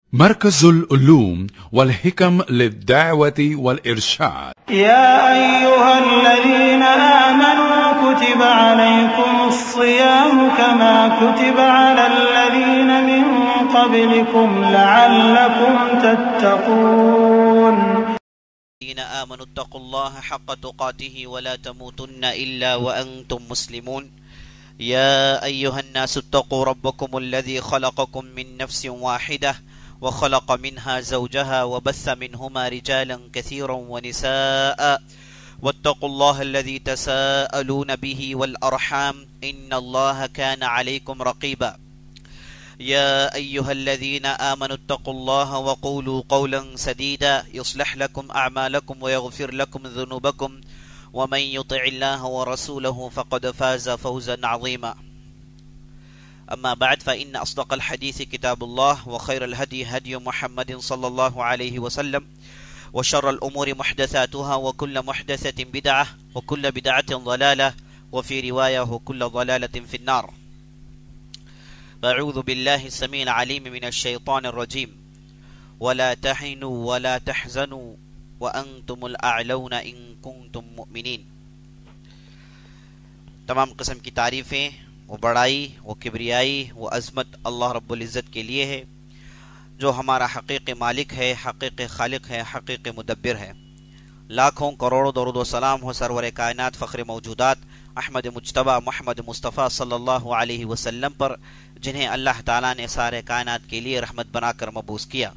مركز العلوم والحكم للدعوة والإرشاد. يا أيها الذين آمنوا كتب عليكم الصيام كما كتب على الذين من قبلكم لعلكم تتقون. الذين آمنوا اتقوا الله حق تقاته ولا تموتن إلا وأنتم مسلمون. يا أيها الناس اتقوا ربكم الذي خلقكم من نفس واحدة وخلق منها زوجها وبث منهما رجالا كثيرا ونساء واتقوا الله الذي تساءلون به والأرحام إن الله كان عليكم رقيبا. يا أيها الذين آمنوا اتقوا الله وقولوا قولا سديدا يصلح لكم أعمالكم ويغفر لكم ذنوبكم ومن يطع الله ورسوله فقد فاز فوزا عظيما. أما بعد فإن أصدق الحديث كتاب الله وخير الهدي هدي محمد صلى الله عليه وسلم وشر الأمور محدثاتها وكل محدثة بدعة وكل بدعة ضلالة وفي رواية وكل ضلالة في النار. أعوذ بالله السميع العليم من الشيطان الرجيم. ولا تهنوا ولا تحزنوا وأنتم الأعلون إن كنتم مؤمنين. تمام قسم کی تعریفیں وہ بڑائی وہ کبریائی وہ عظمت اللہ رب العزت کے لیے ہے جو ہمارا حقیقی مالک ہے، حقیقی خالق ہے، حقیقی مدبر ہے۔ لاکھوں کروڑوں درود و سلام ہو سرور کائنات فخر موجودات احمد مجتبی محمد مصطفیٰ صلی اللہ علیہ وسلم پر، جنہیں اللہ تعالیٰ نے سارے کائنات کے لیے رحمت بنا کر مبعوث کیا۔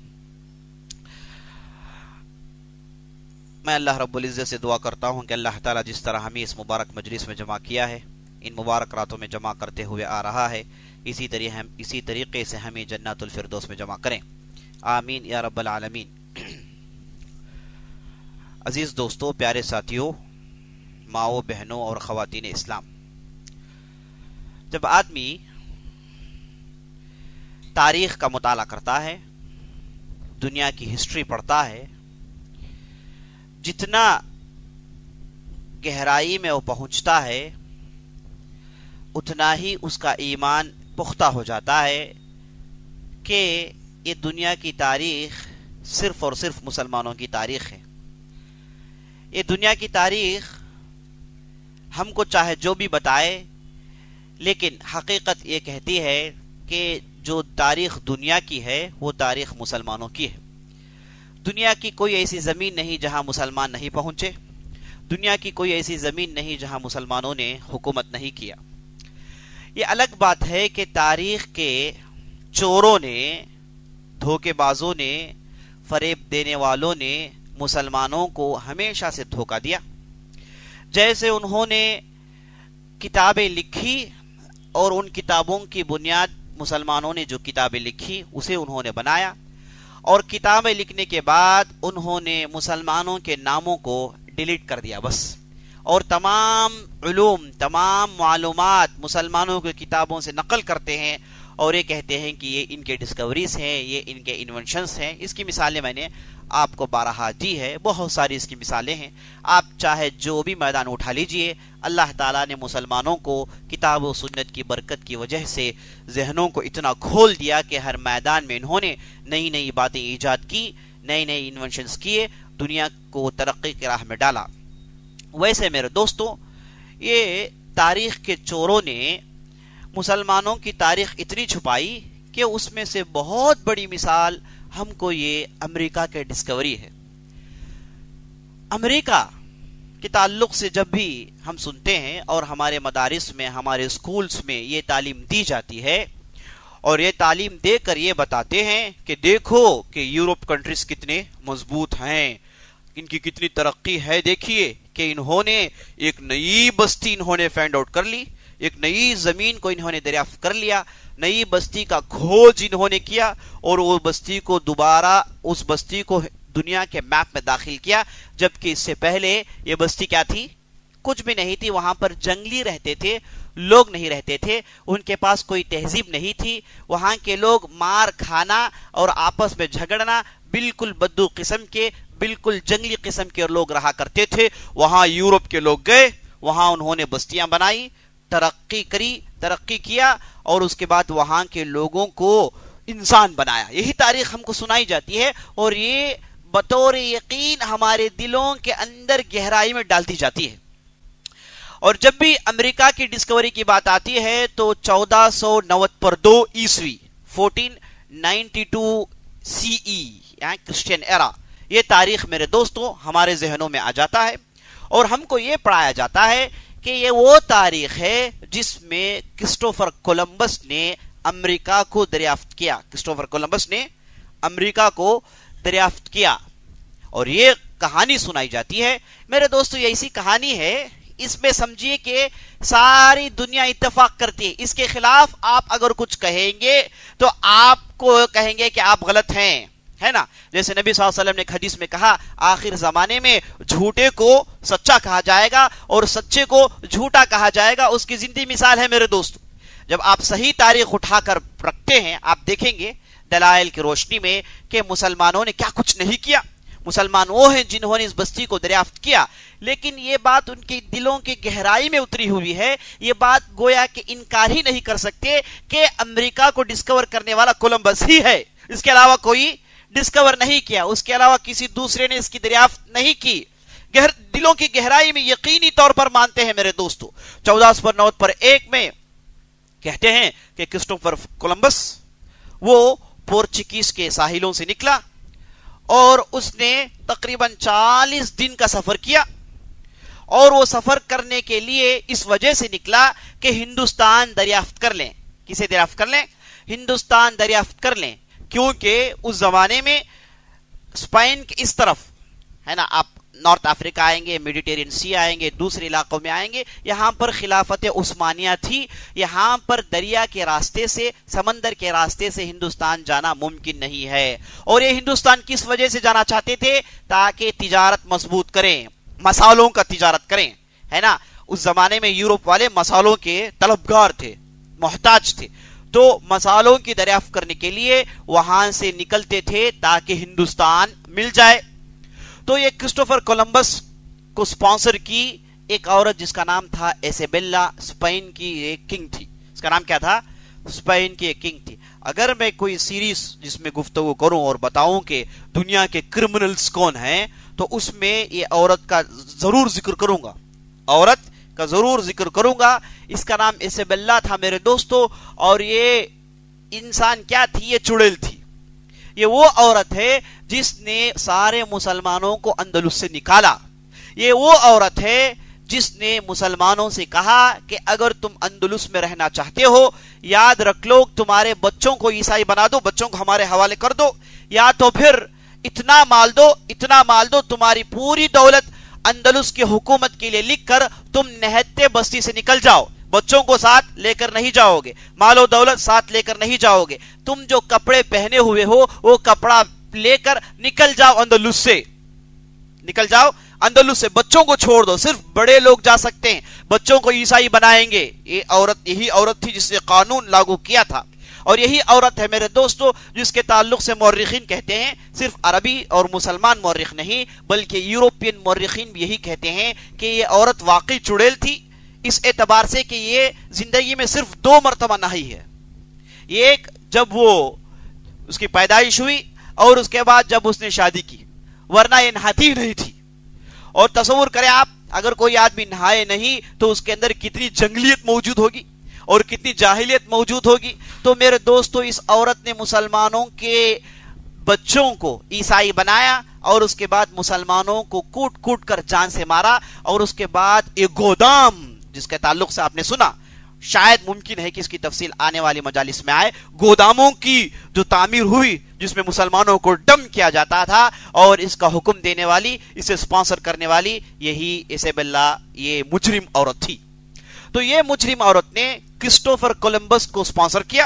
میں اللہ رب العزت سے دعا کرتا ہوں کہ اللہ تعالیٰ جس طرح ہمیں اس مبارک مجلس میں جمع کیا ہے، ان مبارک راتوں میں جمع کرتے ہوئے آ رہا ہے، اسی طریقے سے ہمیں جنات الفردوس میں جمع کریں، آمین یا رب العالمین۔ عزیز دوستو، پیارے ساتھیو، ماؤں بہنوں اور خواتین اسلام، جب آدمی تاریخ کا مطالعہ کرتا ہے، دنیا کی ہسٹری پڑھتا ہے، جتنا گہرائی میں وہ پہنچتا ہے اتنا ہی اس کا ایمان پختہ ہو جاتا ہے کہ یہ دنیا کی تاریخ صرف اور صرف مسلمانوں کی تاریخ ہے۔ یہ دنیا کی تاریخ ہم کو چاہے جو بھی بتائے، لیکن حقیقت یہ کہتی ہے کہ جو تاریخ دنیا کی ہے وہ تاریخ مسلمانوں کی ہے۔ دنیا کی کوئی ایسی زمین نہیں جہاں مسلمان نہیں پہنچے، دنیا کی کوئی ایسی زمین نہیں جہاں مسلمانوں نے حکومت نہیں کیا۔ یہ الگ بات ہے کہ تاریخ کے چوروں نے، دھوکے بازوں نے، فریب دینے والوں نے مسلمانوں کو ہمیشہ سے دھوکہ دیا۔ جیسے انہوں نے کتابیں لکھی اور ان کتابوں کی بنیاد مسلمانوں نے جو کتابیں لکھی اسے انہوں نے بنایا، اور کتابیں لکھنے کے بعد انہوں نے مسلمانوں کے ناموں کو ڈیلیٹ کر دیا بس، اور تمام علوم، تمام معلومات مسلمانوں کی کتابوں سے نقل کرتے ہیں اور یہ کہتے ہیں کہ یہ ان کے ڈسکوریز ہیں، یہ ان کے انونشنز ہیں۔ اس کی مثالیں میں نے آپ کو بارہا دی ہے، بہت ساری اس کی مثالیں ہیں، آپ چاہے جو بھی میدان اٹھا لیجئے۔ اللہ تعالیٰ نے مسلمانوں کو کتاب و سنت کی برکت کی وجہ سے ذہنوں کو اتنا کھول دیا کہ ہر میدان میں انہوں نے نئی نئی باتیں ایجاد کی، نئے نئے انونشنز کیے، دنیا کو ترقی کی راہ میں ڈالا۔ ویسے میرے دوستو، یہ تاریخ کے چوروں نے مسلمانوں کی تاریخ اتنی چھپائی کہ اس میں سے بہت بڑی مثال ہم کو یہ امریکہ کے ڈسکوری ہے۔ امریکہ کے تعلق سے جب بھی ہم سنتے ہیں اور ہمارے مدارس میں، ہمارے اسکولز میں یہ تعلیم دی جاتی ہے، اور یہ تعلیم دے کر یہ بتاتے ہیں کہ دیکھو کہ یورپ کنٹریز کتنے مضبوط ہیں، ان کی کتنی ترقی ہے، دیکھیے کہ انہوں نے ایک نئی بستی انہوں نے فائنڈ آؤٹ کر لی، ایک نئی زمین کو انہوں نے دریافت کر لیا، نئی بستی کا کھوج انہوں نے کیا، اور وہ بستی کو دوبارہ اس بستی کو دنیا کے میپ میں داخل کیا، جبکہ اس سے پہلے یہ بستی کیا تھی؟ کچھ بھی نہیں تھی۔ وہاں پر جنگلی رہتے تھے، لوگ نہیں رہتے تھے، ان کے پاس کوئی تہذیب نہیں تھی۔ وہاں کے لوگ مار کھانا اور آپس میں جھگڑنا، بالکل بدو قسم کے، بالکل جنگلی قسم کے لوگ رہا کرتے تھے۔ وہاں یورپ کے لوگ گئے، وہاں انہوں نے بستیاں بنائی، ترقی کیا، اور اس کے بعد وہاں کے لوگوں کو انسان بنایا. یہی تاریخ ہم کو سنائی جاتی ہے اور یہ بطور یقین ہمارے دلوں کے اندر گہرائی میں ڈالتی جاتی ہے. اور جب بھی امریکہ کی ڈسکوری کی بات آتی ہے تو 1492 عیسوی 1492 سی ای یعنی کرسچین ایرا، یہ تاریخ میرے دوستوں ہمارے ذہنوں میں آ جاتا ہے اور ہم کو یہ پڑھایا جاتا ہے کہ یہ وہ تاریخ ہے جس میں کرسٹوفر کولمبس نے امریکہ کو دریافت کیا. کرسٹوفر کولمبس نے امریکہ کو دریافت کیا اور یہ کہانی سنائی جاتی ہے میرے دوستو. یہ ایسی کہانی ہے اس میں سمجھیے کہ ساری دنیا اتفاق کرتی ہے. اس کے خلاف آپ اگر کچھ کہیں گے تو آپ کو کہیں گے کہ آپ غلط ہیں، ہے نا. جیسے نبی صلی اللہ علیہ وسلم نے حدیث میں کہا آخر زمانے میں جھوٹے کو سچا کہا جائے گا اور سچے کو جھوٹا کہا جائے گا. اس کی زندگی مثال ہے میرے دوست. جب آپ صحیح تاریخ اٹھا کر رکھتے ہیں آپ دیکھیں گے دلائل کی روشنی میں کہ مسلمانوں نے کیا کچھ نہیں کیا. مسلمان وہ ہیں جنہوں نے اس بستی کو دریافت کیا، لیکن یہ بات ان کے دلوں کی گہرائی میں اتری ہوئی ہے. یہ بات گویا کہ انکار ہی نہیں کر سکتے کہ امریکہ کو ڈسکور کرنے والا کولمبس ہی ہے. اس کے علاوہ کوئی ڈسکور نہیں کیا، اس کے علاوہ کسی دوسرے نے اس کی دریافت نہیں کی. دلوں کی گہرائی میں یقینی طور پر مانتے ہیں میرے دوستو. 1491 میں کہتے ہیں کہ کرسٹوفر کولمبس وہ پورچگیز کے ساحلوں سے نکلا اور اس نے تقریباً 40 دن کا سفر کیا اور وہ سفر کرنے کے لیے اس وجہ سے نکلا کہ ہندوستان دریافت کر لیں. کسے دریافت کر لیں؟ ہندوستان دریافت کر لیں. کیونکہ اس زمانے میں اسپین کے اس طرف ہے نا، آپ نارتھ افریقہ آئیں گے، میڈیٹرین سی آئیں گے، دوسرے علاقوں میں آئیں گے، یہاں پر خلافت عثمانیہ تھی. یہاں پر دریا کے راستے سے، سمندر کے راستے سے ہندوستان جانا ممکن نہیں ہے. اور یہ ہندوستان کس وجہ سے جانا چاہتے تھے؟ تاکہ تجارت مضبوط کریں، مسالوں کا تجارت کریں، ہے نا. اس زمانے میں یورپ والے مسالوں کے طلبگار تھے، محتاج تھے، تو مسالوں کی دریافت کرنے کے لیے وہاں سے نکلتے تھے تاکہ ہندوستان مل جائے. تو یہ کرسٹوفر کولمبس کو سپانسر کی ایک عورت جس کا نام تھا ایسابیلا، اسپین کی ایک کنگ تھی. اس کا نام کیا تھا؟ اسپین کی ایک کنگ تھی. اگر میں کوئی سیریز جس میں گفتگو کروں اور بتاؤں کہ دنیا کے کرمنلز کون ہیں تو اس میں یہ عورت کا ضرور ذکر کروں گا، عورت کا ضرور ذکر کروں گا. اس کا نام ایسابیلا تھا میرے دوستو. اور یہ انسان کیا تھی؟ یہ چڑیل تھی. یہ وہ عورت ہے جس نے سارے مسلمانوں کو اندلس سے نکالا. یہ وہ عورت ہے جس نے مسلمانوں سے کہا کہ اگر تم اندلس میں رہنا چاہتے ہو یاد رکھ لو تمہارے بچوں کو عیسائی بنا دو، بچوں کو ہمارے حوالے کر دو، یا تو پھر اتنا مال دو تمہاری پوری دولت اندلس کی حکومت کے لیے لکھ کر تم نہتے بستی سے نکل جاؤ. بچوں کو ساتھ لے کر نہیں جاؤ گے، مال و دولت ساتھ لے کر نہیں جاؤ گے، تم جو کپڑے پہنے ہوئے ہو وہ کپڑا لے کر نکل جاؤ اندلس سے، نکل جاؤ اندلس سے. بچوں کو چھوڑ دو، صرف بڑے لوگ جا سکتے ہیں، بچوں کو عیسائی بنائیں گے. یہی عورت تھی جس نے قانون لاگو کیا تھا. اور یہی عورت ہے میرے دوستو جس کے تعلق سے مورخین کہتے ہیں، صرف عربی اور مسلمان مورخ نہیں بلکہ یورپین مورخین بھی یہی کہتے ہیں کہ یہ عورت واقعی چڑیل تھی، اس اعتبار سے کہ یہ زندگی میں صرف 2 مرتبہ نہائی ہے. ایک جب وہ اس کی پیدائش ہوئی اور اس کے بعد جب اس نے شادی کی، ورنہ یہ نہاتی ہی نہیں تھی. اور تصور کریں آپ اگر کوئی آدمی نہائے نہیں تو اس کے اندر کتنی جنگلیت موجود ہوگی اور کتنی جاہلیت موجود ہوگی. تو میرے دوستو اس عورت نے مسلمانوں کے بچوں کو عیسائی بنایا اور اس کے بعد مسلمانوں کو کوٹ کوٹ کر جان سے مارا. اور اس کے بعد ایک گودام جس کے تعلق سے آپ نے سنا، شاید ممکن ہے کہ اس کی تفصیل آنے والی مجالس میں آئے، گوداموں کی جو تعمیر ہوئی جس میں مسلمانوں کو ڈم کیا جاتا تھا، اور اس کا حکم دینے والی، اسے سپانسر کرنے والی یہی ایسابیلا، یہ مجرم عورت تھی. تو یہ مجرم عورت نے کرسٹوفر کولمبس کو سپانسر کیا.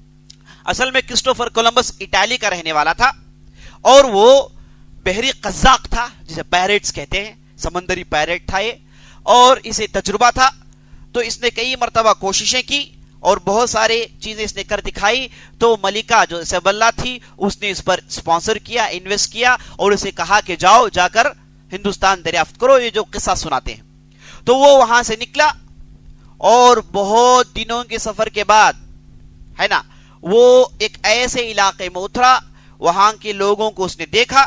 اصل میں کرسٹوفر کولمبس اٹالی کا رہنے والا تھا اور وہ بحری قزاق تھا جسے پیریٹس کہتے ہیں، سمندری پیریٹ تھا یہ، اور اسے تجربہ تھا. تو اس نے کئی مرتبہ کوششیں کی اور بہت سارے چیزیں اس نے کر دکھائی. تو ملکہ جو ایسابیلا تھی اس نے اس پر سپانسر کیا، انویسٹ کیا اور اسے کہا کہ جاؤ جا کر ہندوستان دریافت کرو، یہ جو قصہ سناتے ہیں. تو وہ وہاں سے نکلا اور بہت دنوں کے سفر کے بعد ہے نا وہ ایک ایسے علاقے میں اترا، وہاں کے لوگوں کو اس نے دیکھا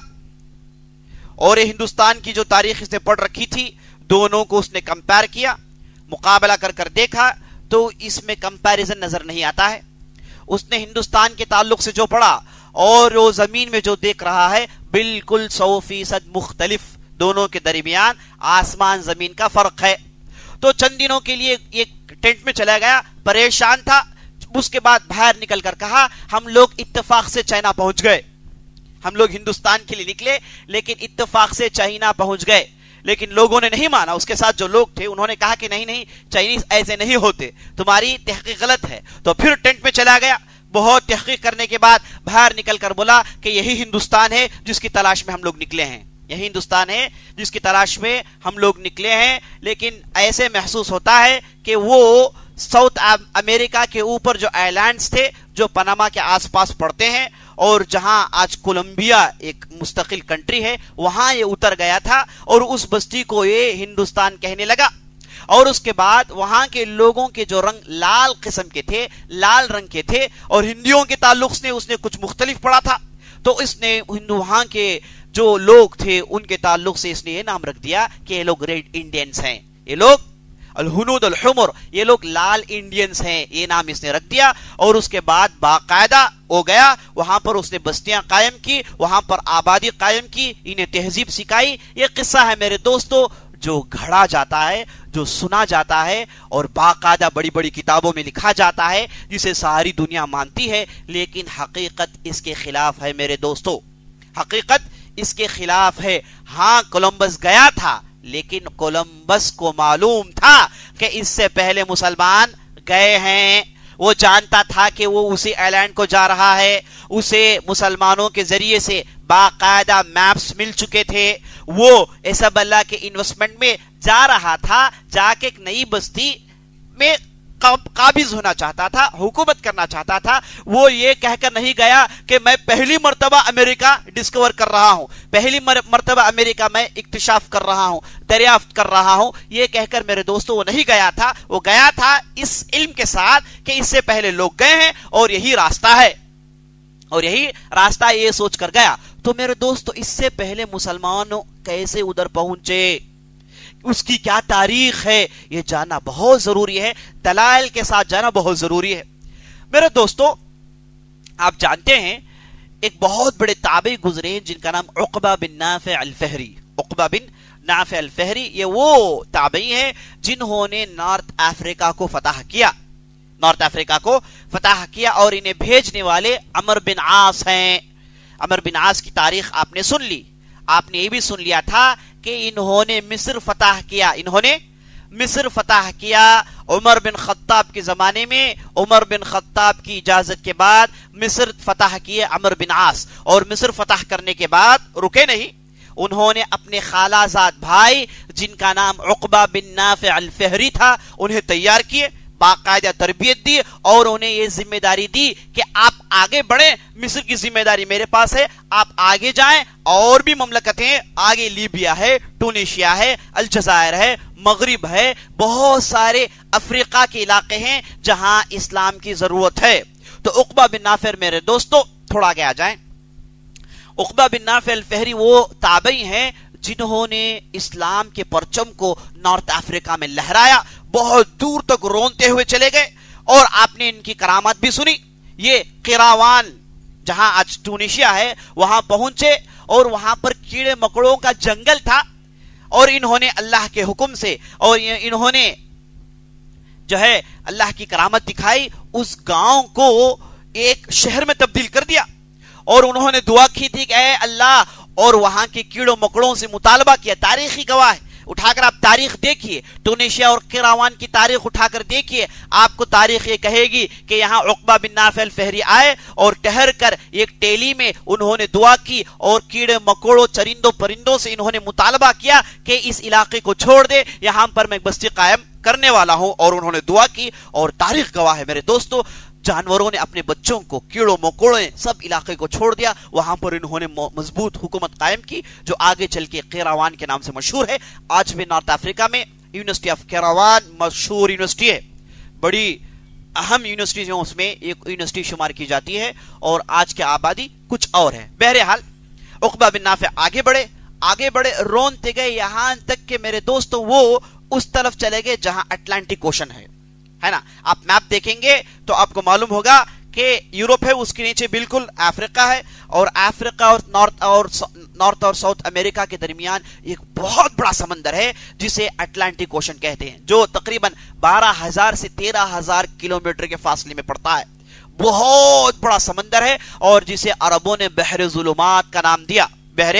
اور ہندوستان کی جو تاریخ اس نے پڑھ رکھی تھی دونوں کو اس نے کمپیئر کیا، مقابلہ کر کر دیکھا تو اس میں کمپیریزن نظر نہیں آتا ہے۔ اس نے ہندوستان کے تعلق سے جو پڑھا اور وہ زمین میں جو دیکھ رہا ہے بالکل 100% مختلف، دونوں کے درمیان آسمان زمین کا فرق ہے۔ تو چند دنوں کے لیے ایک ٹینٹ میں چلا گیا، پریشان تھا، اس کے بعد باہر نکل کر کہا ہم لوگ اتفاق سے چائنا پہنچ گئے، ہم لوگ ہندوستان کے لیے نکلے لیکن اتفاق سے چائنا پہنچ گئے۔ لیکن لوگوں نے نہیں مانا، اس کے ساتھ جو لوگ تھے انہوں نے کہا کہ نہیں نہیں، چائنیز ایسے نہیں ہوتے، تمہاری تحقیق غلط ہے۔ تو پھر ٹینٹ میں چلا گیا، بہت تحقیق کرنے کے بعد باہر نکل کر بولا کہ یہی ہندوستان ہے جس کی تلاش میں ہم لوگ نکلے ہیں، یہی ہندوستان ہے جس کی تلاش میں ہم لوگ نکلے ہیں۔ لیکن ایسے محسوس ہوتا ہے کہ وہ ساؤتھ امریکہ کے اوپر جو آئی لینڈز تھے جو پاناما کے آس پاس پڑتے ہیں اور جہاں آج کولمبیا ایک مستقل کنٹری ہے وہاں یہ اتر گیا تھا اور اس بستی کو یہ ہندوستان کہنے لگا۔ اور اس کے بعد وہاں کے لوگوں کے جو رنگ لال قسم کے تھے، لال رنگ کے تھے، اور ہندیوں کے تعلق سے اس نے کچھ مختلف پڑھا تھا، تو اس نے وہاں کے جو لوگ تھے ان کے تعلق سے اس نے یہ نام رکھ دیا کہ یہ لوگ ریڈ انڈینز ہیں، یہ لوگ الہنود الحمر، یہ لوگ لال انڈینز ہیں، یہ نام اس نے رکھ دیا۔ اور اس کے بعد باقاعدہ ہو گیا، وہاں پر اس نے بستیاں قائم کی، وہاں پر آبادی قائم کی، انہیں تہذیب سکھائی۔ یہ قصہ ہے میرے دوستو جو گھڑا جاتا ہے، جو سنا جاتا ہے اور باقاعدہ بڑی بڑی کتابوں میں لکھا جاتا ہے، جسے ساری دنیا مانتی ہے، لیکن حقیقت اس کے خلاف ہے میرے دوستو، حقیقت اس کے خلاف ہے۔ ہاں کولمبس گیا تھا لیکن کولمبس کو معلوم تھا کہ اس سے پہلے مسلمان گئے ہیں، وہ جانتا تھا کہ وہ اسی آئی لینڈ کو جا رہا ہے، اسے مسلمانوں کے ذریعے سے باقاعدہ میپس مل چکے تھے، وہ ایسب اللہ کے انویسٹمنٹ میں جا رہا تھا، جا کے ایک نئی بستی میں قابض ہونا چاہتا تھا، حکومت کرنا چاہتا تھا۔ وہ یہ کہہ کر نہیں گیا کہ میں پہلی مرتبہ امریکہ ڈسکور کر رہا ہوں، پہلی مرتبہ امریکہ میں اکتشاف کر رہا ہوں، دریافت کر رہا ہوں، یہ کہہ کر میرے دوستو وہ نہیں گیا تھا۔ وہ گیا تھا اس علم کے ساتھ کہ اس سے پہلے لوگ گئے ہیں اور یہی راستہ ہے، اور یہی راستہ یہ سوچ کر گیا۔ تو میرے دوستو اس سے پہلے مسلمانوں کیسے ادھر پہنچے، اس کی کیا تاریخ ہے، یہ جاننا بہت ضروری ہے، دلائل کے ساتھ جانا بہت ضروری ہے۔ میرے دوستو آپ جانتے ہیں ایک بہت بڑے تابعی گزرے ہیں جن کا نام عقبہ بن نافع الفہری، عقبہ بن نافع الفہری، یہ وہ تابعی ہیں جنہوں نے نارتھ افریقہ کو فتح کیا، نارتھ افریقہ کو فتح کیا، اور انہیں بھیجنے والے عمر بن عاص ہیں۔ عمر بن عاص کی تاریخ آپ نے سن لی، آپ نے یہ بھی سن لیا تھا کہ انہوں نے مصر فتح کیا، انہوں نے مصر فتح کیا عمر بن خطاب کے زمانے میں۔ عمر بن خطاب کی اجازت کے بعد مصر فتح کیے عمر بن عاص، اور مصر فتح کرنے کے بعد رکے نہیں، انہوں نے اپنے خالہ زاد بھائی جن کا نام عقبہ بن نافع الفہری تھا انہیں تیار کیے، باقاعدہ تربیت دی، اور انہیں یہ ذمہ داری دی کہ آپ آگے بڑھیں، مصر کی ذمہ داری میرے پاس ہے، آپ آگے جائیں، اور بھی مملکتیں آگے، لیبیا ہے، ٹونیشیا ہے، الجزائر ہے، مغرب ہے، بہت سارے افریقہ کے علاقے ہیں جہاں اسلام کی ضرورت ہے۔ تو عقبہ بن نافع میرے دوستو تھوڑا آگے آ جائیں، عقبہ بن نافع الفہری وہ تابعی ہیں جنہوں نے اسلام کے پرچم کو نارتھ افریقہ میں لہرایا، بہت دور تک رونتے ہوئے چلے گئے، اور آپ نے ان کی کرامات بھی سنی۔ یہ قیراوان جہاں آج ٹونیشیا ہے وہاں پہنچے، اور وہاں پر کیڑے مکڑوں کا جنگل تھا، اور انہوں نے اللہ کے حکم سے، اور انہوں نے جو ہے اللہ کی کرامت دکھائی، اس گاؤں کو ایک شہر میں تبدیل کر دیا، اور انہوں نے دعا کی تھی کہ اے اللہ، اور وہاں کے کیڑوں مکڑوں سے مطالبہ کیا، تاریخی گواہ ہے، اٹھا کر آپ تاریخ دیکھیے، ٹونیشیا اور قیراوان کی تاریخ اٹھا کر دیکھیے، آپ کو تاریخ یہ کہے گی کہ یہاں عقبہ بن نافع الفہری آئے اور ٹہر کر ایک ٹیلی میں انہوں نے دعا کی، اور کیڑے مکوڑوں چرندوں پرندوں سے انہوں نے مطالبہ کیا کہ اس علاقے کو چھوڑ دے، یہاں پر میں بستی قائم کرنے والا ہوں، اور انہوں نے دعا کی، اور تاریخ گواہ ہے میرے دوستو، جانوروں نے اپنے بچوں کو، کیڑوں مکوڑے سب علاقے کو چھوڑ دیا، وہاں پر انہوں نے مضبوط حکومت قائم کی جو آگے چل کے قیراوان کے نام سے مشہور ہے۔ آج بھی نارتھ افریقہ میں یونیورسٹی آف قیراوان مشہور یونیورسٹی ہے، بڑی اہم یونیورسٹیوں میں ایک یونیورسٹی شمار کی جاتی ہے اور آج کی آبادی کچھ اور ہے. بہرحال عقبہ بن نافع آگے بڑے رونتے گئے یہاں تک کہ میرے دوستو وہ اس طرف چلے گئے جہاں اٹلانٹک اوشن ہے نا. آپ میپ دیکھیں گے تو آپ کو معلوم ہوگا کہ یورپ ہے, اس کے نیچے بالکل افریقہ ہے, اور افریقہ اور نارتھ اور ساؤتھ امریکہ کے درمیان ایک بہت بڑا سمندر ہے جسے اٹلانٹک اوشن کہتے ہیں, جو تقریباً 12,000 سے 13,000 کلومیٹر کے فاصلے میں پڑتا ہے. بہت بڑا سمندر ہے اور جسے عربوں نے بحر ظلمات کا نام دیا. بحر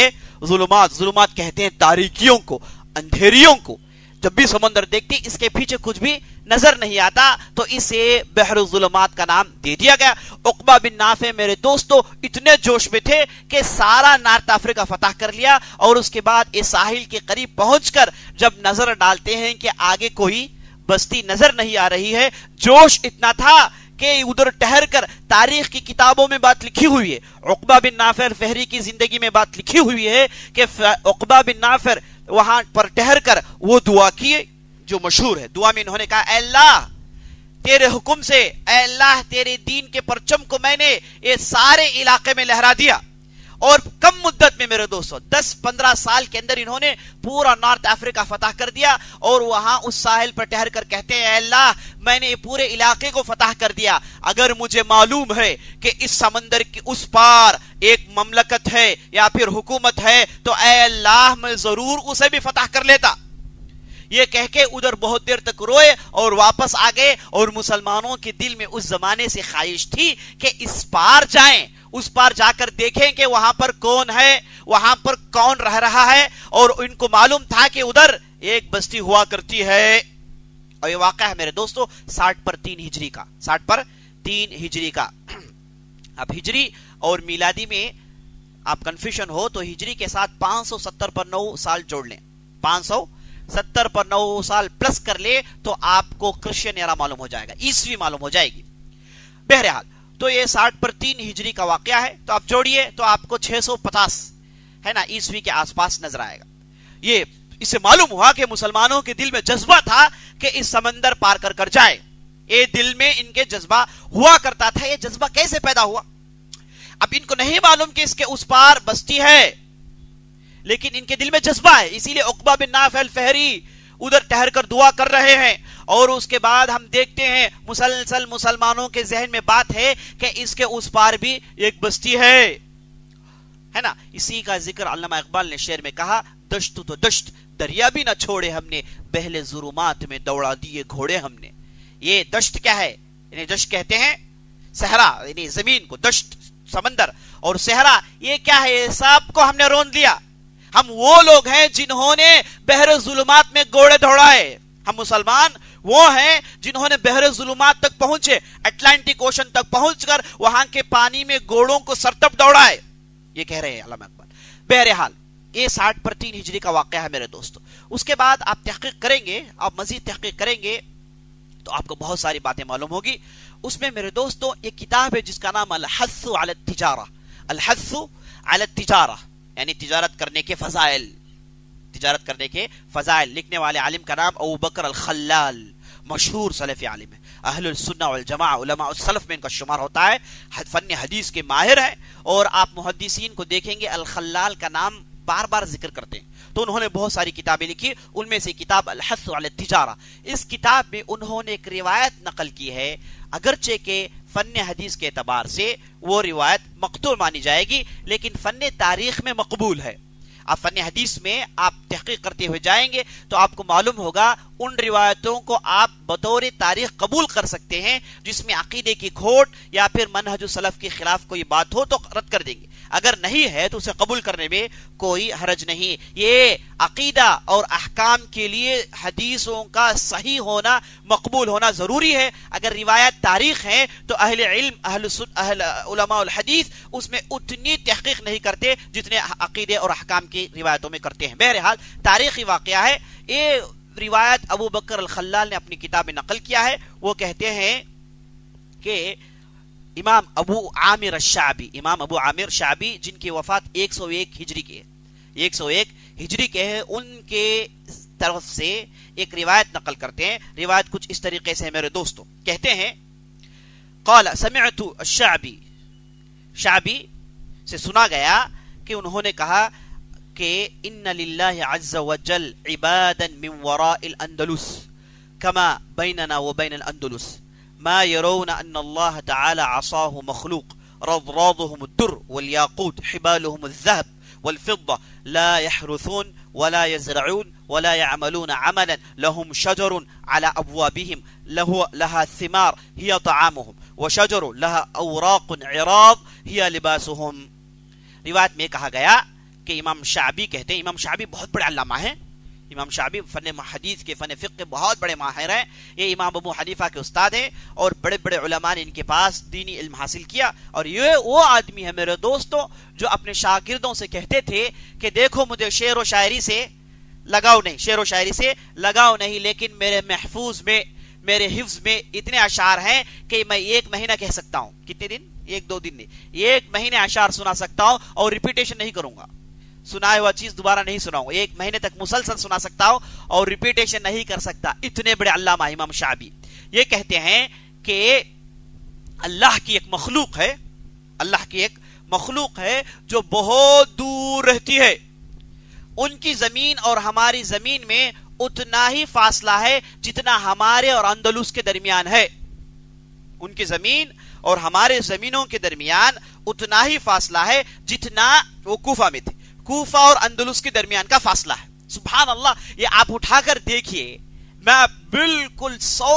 ظلمات کہتے ہیں تاریکیوں کو, اندھیریوں کو. جب بھی سمندر دیکھتی اس کے پیچھے کچھ بھی نظر نہیں آتا تو اسے بحر الظلمات کا نام دے دیا گیا. عقبہ بن نافع میرے دوستو اتنے جوش میں تھے کہ سارا نارتھ افریقہ فتح کر لیا, اور اس کے بعد اس ساحل کے قریب پہنچ کر جب نظر ڈالتے ہیں کہ آگے کوئی بستی نظر نہیں آ رہی ہے, جوش اتنا تھا کہ ادھر ٹہر کر تاریخ کی کتابوں میں بات لکھی ہوئی ہے, عقبہ بن نافع الفہری کی زندگی میں بات لکھی ہوئی ہے کہ عقبہ بن نافع وہاں پر ٹہر کر وہ دعا کیے جو مشہور ہے. دعا میں انہوں نے کہا, اے اللہ تیرے حکم سے, اے اللہ تیرے دین کے پرچم کو میں نے یہ سارے علاقے میں لہرا دیا. اور کم مدت میں میرے دوستو 10-15 سال کے اندر انہوں نے پورا نارتھ افریقہ فتح کر دیا, اور وہاں اس ساحل پر ٹہر کر کہتے ہیں, اے اللہ میں نے پورے علاقے کو فتح کر دیا. اگر مجھے معلوم ہے کہ اس سمندر کی اس پار ایک مملکت ہے یا پھر حکومت ہے تو اے اللہ میں ضرور اسے بھی فتح کر لیتا. یہ کہہ کے ادھر بہت دیر تک روئے اور واپس آ گئے, اور مسلمانوں کے دل میں اس زمانے سے خواہش تھی کہ اس پار جائیں, اس پار جا کر دیکھیں کہ وہاں پر کون ہے, وہاں پر کون رہ رہا ہے. اور ان کو معلوم تھا کہ ادھر ایک بستی ہوا کرتی ہے, اور یہ واقعہ ہے میرے دوستو 60/3 ہجری کا, 60/3 ہجری کا. اب ہجری اور میلادی میں آپ کنفیوژن ہو تو ہجری کے ساتھ 570/9 سال جوڑ لیں, 570/9 سال پلس کر لے تو آپ کو کرسچین ایرا معلوم ہو جائے گا, عیسوی معلوم ہو جائے گی. بہرحال تو یہ 60/3 ہجری کا واقعہ ہے, تو آپ جوڑیے تو آپ کو 650 ہے نا عیسوی کے آس پاس نظر آئے گا. یہ اس سے معلوم ہوا کہ مسلمانوں کے دل میں جذبہ تھا کہ اس سمندر پار کر کر جائے. یہ دل میں ان کے جذبہ ہوا کرتا تھا. یہ جذبہ کیسے پیدا ہوا؟ اب ان کو نہیں معلوم کہ اس کے اس پار بستی ہے, لیکن ان کے دل میں جذبہ ہے. اسی لیے عقبہ بن نافع الفہری ادھر ٹہر کر دعا کر رہے ہیں, اور اس کے بعد ہم دیکھتے ہیں مسلسل مسلمانوں کے ذہن میں بات ہے کہ اس کے اس پار بھی ایک بستی ہے نا. اسی کا ذکر علامہ اقبال نے شعر میں کہا, دشت تو دشت دریا بھی نہ چھوڑے ہم نے, بہلے ظلمات میں دوڑا دیے گھوڑے ہم نے. یہ دشت کیا ہے؟ یعنی دشت کہتے ہیں صحرا, یعنی زمین کو, دشت سمندر, اور صحرا یہ کیا ہے؟ سب کو ہم نے رون دیا. ہم وہ لوگ ہیں جنہوں نے بحر ظلمات میں گھوڑے دوڑائے. ہم مسلمان وہ ہیں جنہوں نے بحر ظلمات تک پہنچے, اٹلانٹک اوشن تک پہنچ کر وہاں کے پانی میں گھوڑوں کو سرتب دوڑائے. یہ کہہ رہے ہیں علامہ اقبال. بہرحال یہ 60/3 ہجری کا واقعہ ہے میرے دوستو. اس کے بعد آپ تحقیق کریں گے, آپ مزید تحقیق کریں گے تو آپ کو بہت ساری باتیں معلوم ہوگی. اس میں میرے دوستو ایک کتاب ہے جس کا نام الحث علی التجارہ, الحث علی التجارہ یعنی تجارت کرنے کے فضائل, تجارت کرنے کے فضائل. لکھنے والے عالم کا نام ابو بکر الخلال, مشہور سلفی عالم ہے, اہل السنہ والجماعہ علماء السلف میں ان کا شمار ہوتا ہے, فن حدیث کے ماہر ہیں. اور آپ محدثین کو دیکھیں گے الخلال کا نام بار بار ذکر کرتے ہیں. تو انہوں نے بہت ساری کتابیں لکھی, ان میں سے کتاب الحث علی التجارہ. اس کتاب میں انہوں نے ایک روایت نقل کی ہے, اگرچہ کہ فن حدیث کے اعتبار سے وہ روایت مقطوع مانی جائے گی, لیکن فن تاریخ میں مقبول ہے. آپ فن حدیث میں آپ تحقیق کرتے ہوئے جائیں گے تو آپ کو معلوم ہوگا ان روایتوں کو آپ بطور تاریخ قبول کر سکتے ہیں جس میں عقیدے کی کھوٹ یا پھر منہج السلف کے خلاف کوئی بات ہو تو رد کر دیں گے. اگر نہیں ہے تو اسے قبول کرنے میں کوئی حرج نہیں. یہ عقیدہ اور احکام کے لیے حدیثوں کا صحیح ہونا, مقبول ہونا ضروری ہے. اگر روایت تاریخ ہے تو اہل علم, اہل علماء الحدیث اس میں اتنی تحقیق نہیں کرتے جتنے عقیدے اور احکام کی روایتوں میں کرتے ہیں. بہرحال تاریخی واقعہ ہے. یہ روایت ابو بکر الخلال نے اپنی کتاب میں نقل کیا ہے. وہ کہتے ہیں کہ امام ابو عامر الشعبی, امام ابو عامر شعبی جن کی وفات 101 ہجری کے 101 ہجری کے ہے, ان کے طرف سے ایک روایت نقل کرتے ہیں. روایت کچھ اس طریقے سے ہے میرے دوستو. کہتے ہیں قال سمعت الشعبی، شعبی سے سنا گیا کہ انہوں نے کہا کہ ان للہ عز وجل عبادا من وراء الاندلس كما بيننا وبين الاندلس ما يرون ان الله تعالى عصاه مخلوق رضراضهم الدر والياقوت حبالهم الذهب والفضة لا يحرثون ولا يزرعون ولا يعملون عملا لهم شجر على أبوابهم لها ثمار هي طعامهم وشجر لها أوراق عراض هي لباسهم. روایت میں کہا گیا کہ امام شعبی کہتے ہیں، امام شعبی بہت بڑے علامہ ہیں، امام شعبی فن حدیث کے، فن فقہ کے بہت بڑے ماہر ہیں، یہ امام ابو حنیفہ کے استاد ہیں، اور بڑے بڑے علماء نے ان کے پاس دینی علم حاصل کیا. اور یہ وہ آدمی ہے میرے دوستوں جو اپنے شاگردوں سے کہتے تھے کہ دیکھو مجھے شعر و شاعری سے لگاؤ نہیں، شعر و شاعری سے لگاؤ نہیں، لیکن میرے محفوظ میں، میرے حفظ میں اتنے اشعار ہیں کہ میں ایک مہینہ کہہ سکتا ہوں. کتنے دن؟ ایک دو دن نہیں، ایک مہینے اشعار سنا سکتا ہوں اور ریپیٹیشن نہیں کروں گا، سنائے ہوا چیز دوبارہ نہیں سناؤں، ایک مہینے تک مسلسل سنا سکتا ہوں اور ریپیٹیشن نہیں کر سکتا. اتنے بڑے علامہ امام شعبی یہ کہتے ہیں کہ اللہ کی ایک مخلوق ہے، اللہ کی ایک مخلوق ہے جو بہت دور رہتی ہے، ان کی زمین اور ہماری زمین میں اتنا ہی فاصلہ ہے جتنا ہمارے اور اندلس کے درمیان ہے. ان کی زمین اور ہمارے زمینوں کے درمیان اتنا ہی فاصلہ ہے جتنا وہ کوفہ میں تھے، کوفہ اور اندلس کے درمیان کا فاصلہ ہے. سبحان اللہ، یہ آپ اٹھا کر دیکھیے، میں بالکل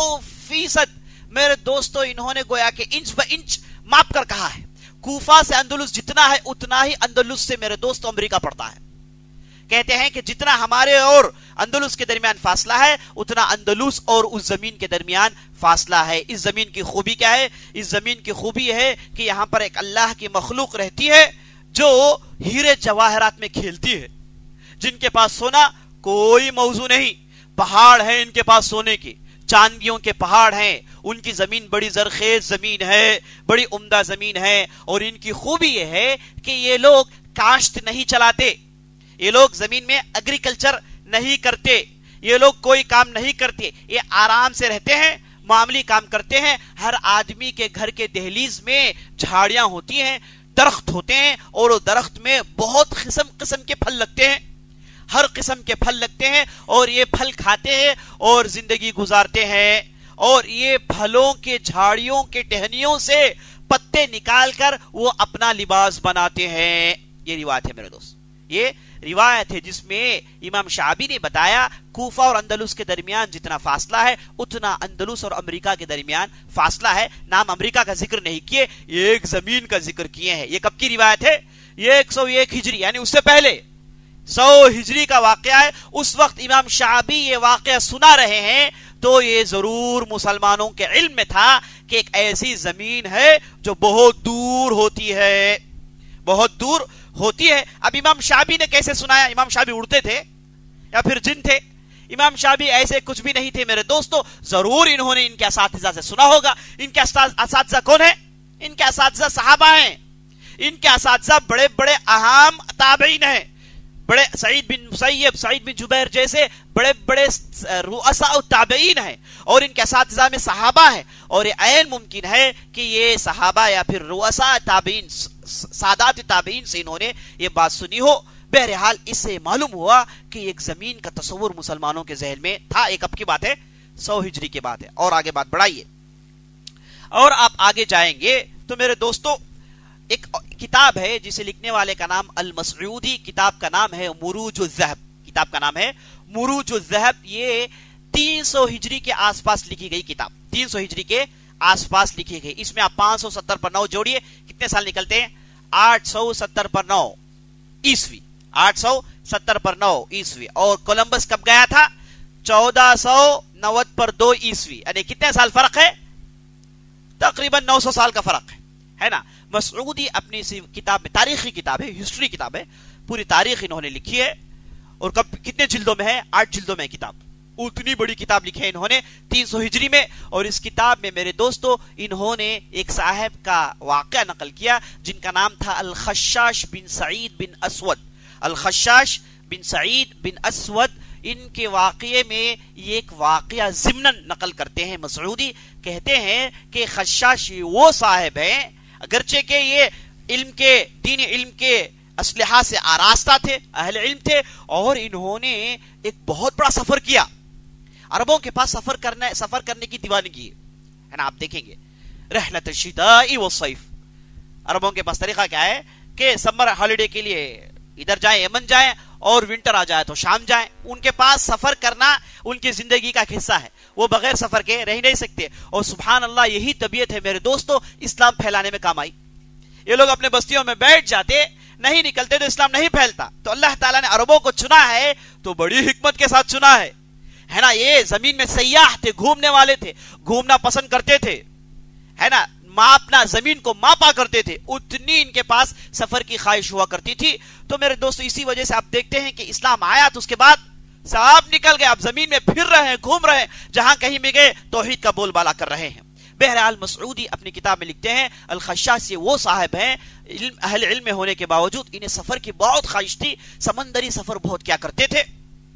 100% میرے دوستو انہوں نے گویا کہ انچ با انچ ماپ کر کہا ہے. کوفہ سے اندلس جتنا ہے اتنا ہی اندلس سے میرے دوستو امریکہ پڑتا ہے. کہتے ہیں کہ جتنا ہمارے اور اندلس کے درمیان فاصلہ ہے اتنا اندلس اور اس زمین کے درمیان فاصلہ ہے. اس زمین کی خوبی کیا ہے؟ اس زمین کی خوبی ہے کہ یہاں پر ایک اللہ کی مخلوق رہتی ہے جو ہیرے جواہرات میں کھیلتی ہے، جن کے پاس سونا کوئی موضوع نہیں، پہاڑ ہیں ان کے پاس سونے کے، چاندیوں کے پہاڑ ہیں، ان کی زمین بڑی زرخیز زمین ہے، بڑی عمدہ زمین ہے. اور ان کی خوبی یہ ہے کہ یہ لوگ کاشت نہیں چلاتے، یہ لوگ زمین میں ایگریکلچر نہیں کرتے، یہ لوگ کوئی کام نہیں کرتے، یہ آرام سے رہتے ہیں، معاملی کام کرتے ہیں. ہر آدمی کے گھر کے دہلیز میں جھاڑیاں ہوتی ہیں، درخت ہوتے ہیں، اور وہ درخت میں بہت قسم کے پھل لگتے ہیں، ہر قسم کے پھل لگتے ہیں، اور یہ پھل کھاتے ہیں اور زندگی گزارتے ہیں. اور یہ پھلوں کے جھاڑیوں کے ٹہنیوں سے پتے نکال کر وہ اپنا لباس بناتے ہیں. یہ روایت ہے میرے دوست، یہ روایت ہے جس میں امام شعبی نے بتایا کوفہ اور اندلس کے درمیان جتنا فاصلہ ہے اتنا اندلس اور امریکہ کے درمیان فاصلہ ہے. نام امریکہ کا ذکر نہیں کیے، ایک زمین کا ذکر کیے ہیں. یہ کب کی روایت ہے؟ یہ 101 ہجری یعنی اس سے پہلے 100 ہجری کا واقعہ ہے. اس وقت امام شعبی یہ واقعہ سنا رہے ہیں تو یہ ضرور مسلمانوں کے علم میں تھا کہ ایک ایسی زمین ہے جو بہت دور ہوتی ہے، بہت دور ہوتی ہے. اب امام شعبی نے کیسے سنایا؟ امام شعبی اڑتے تھے یا پھر جن تھے؟ امام شعبی ایسے کچھ بھی نہیں تھے میرے دوستو. ضرور انہوں نے ان کے اساتذہ سے سنا ہوگا. ان کے اساتذہ کون ہیں؟ ان کے اساتذہ صحابہ ہیں. ان کے اساتذہ بڑے بڑے اہم تابعین ہیں، بڑے سعید بن مسیب، سعید بن جبیر جیسے بڑے بڑے رؤساء التابعین ہیں، اور ان کے اساتذہ میں صحابہ ہیں. اور یہ عین ممکن ہے کہ یہ صحابہ یا پھر رؤساء تابعین، سادات تابعین سے انہوں نے یہ بات سنی ہو. بہرحال اس سے معلوم ہوا کہ ایک زمین کا تصور مسلمانوں کے ذہن میں تھا. ایک اب کی بات ہے، 100 ہجری کی بات ہے. اور آگے بات بڑھائیے، اور آپ آگے جائیں گے تو میرے دوستو ایک کتاب ہے جسے لکھنے والے کا نام المسعودی، کتاب کا نام ہے مروج الذہب، کتاب کا نام ہے مروج الذہب. یہ 300 ہجری کے آس پاس لکھی گئی کتاب، 300 ہجری کے آس پاس لکھی گئی. اس میں آپ 570 پر 9 جوڑیے، کتنے سال نکلتے ہیں؟ 870 پر 9 عیسوی، 870 پر 9 عیسوی. اور کولمبس کب گیا تھا؟ 1490 پر 2 عیسوی. یعنی کتنے سال فرق ہے؟ تقریباً 900 سال کا فرق ہے نا. مسعودی اپنی کتاب میں، تاریخی کتاب ہے، ہسٹری کتاب ہے، پوری تاریخ انہوں نے لکھی ہے. اور کتنے جلدوں میں ہے؟ 8 جلدوں میں کتاب. اتنی بڑی کتاب لکھی ہے انہوں نے 300 ہجری میں. اور اس کتاب میں میرے دوستو انہوں نے ایک صاحب کا واقعہ نقل کیا جن کا نام تھا الخشاش بن سعید بن اسود. الخشاش بن سعید بن اسود، ان کے واقعے میں یہ ایک واقعہ ضمناً نقل کرتے ہیں مسعودی. کہتے ہیں کہ خشاش وہ صاحب ہیں اگرچہ کہ یہ دین علم کے اسلحہ سے آراستہ تھے، اہل علم تھے، اور انہوں نے ایک بہت بڑا سفر کیا. عربوں کے پاس سفر کرنے کی دیوانگی ہے نا. آپ دیکھیں گے رحلت الشتاء والصيف، عربوں کے پاس طریقہ کیا ہے کہ سمر ہالیڈے کے لیے ادھر جائیں، یمن جائیں، اور ونٹر آ جائے تو شام جائیں. ان کے پاس سفر کرنا ان کی زندگی کا حصہ ہے، وہ بغیر سفر کے رہ نہیں سکتے. اور سبحان اللہ یہی طبیعت ہے میرے دوستو اسلام پھیلانے میں کام آئی. یہ لوگ اپنے بستیوں میں بیٹھ جاتے، نہیں نکلتے تو اسلام نہیں پھیلتا. تو اللہ تعالیٰ نے عربوں کو چنا ہے تو بڑی حکمت کے ساتھ چنا ہے نا. یہ زمین میں سیاح تھے، گھومنے والے تھے، گھومنا پسند کرتے تھے ہے نا. ماپنا، زمین کو ماپا کرتے تھے، اتنی ان کے پاس سفر کی خواہش ہوا کرتی تھی. تو میرے دوستو اسی وجہ سے آپ دیکھتے ہیں کہ اسلام آیا تو اس کے بعد صاحب نکل گئے، آپ زمین میں پھر رہے ہیں، گھوم رہے ہیں، جہاں کہیں بھی گئے توحید کا بول بالا کر رہے ہیں. بہرحال مسعودی اپنی کتاب میں لکھتے ہیں الخشاش سے وہ صاحب ہیں اہل علم میں ہونے کے باوجود انہیں سفر کی بہت خواہش تھی، سمندری سفر بہت کیا کرتے تھے.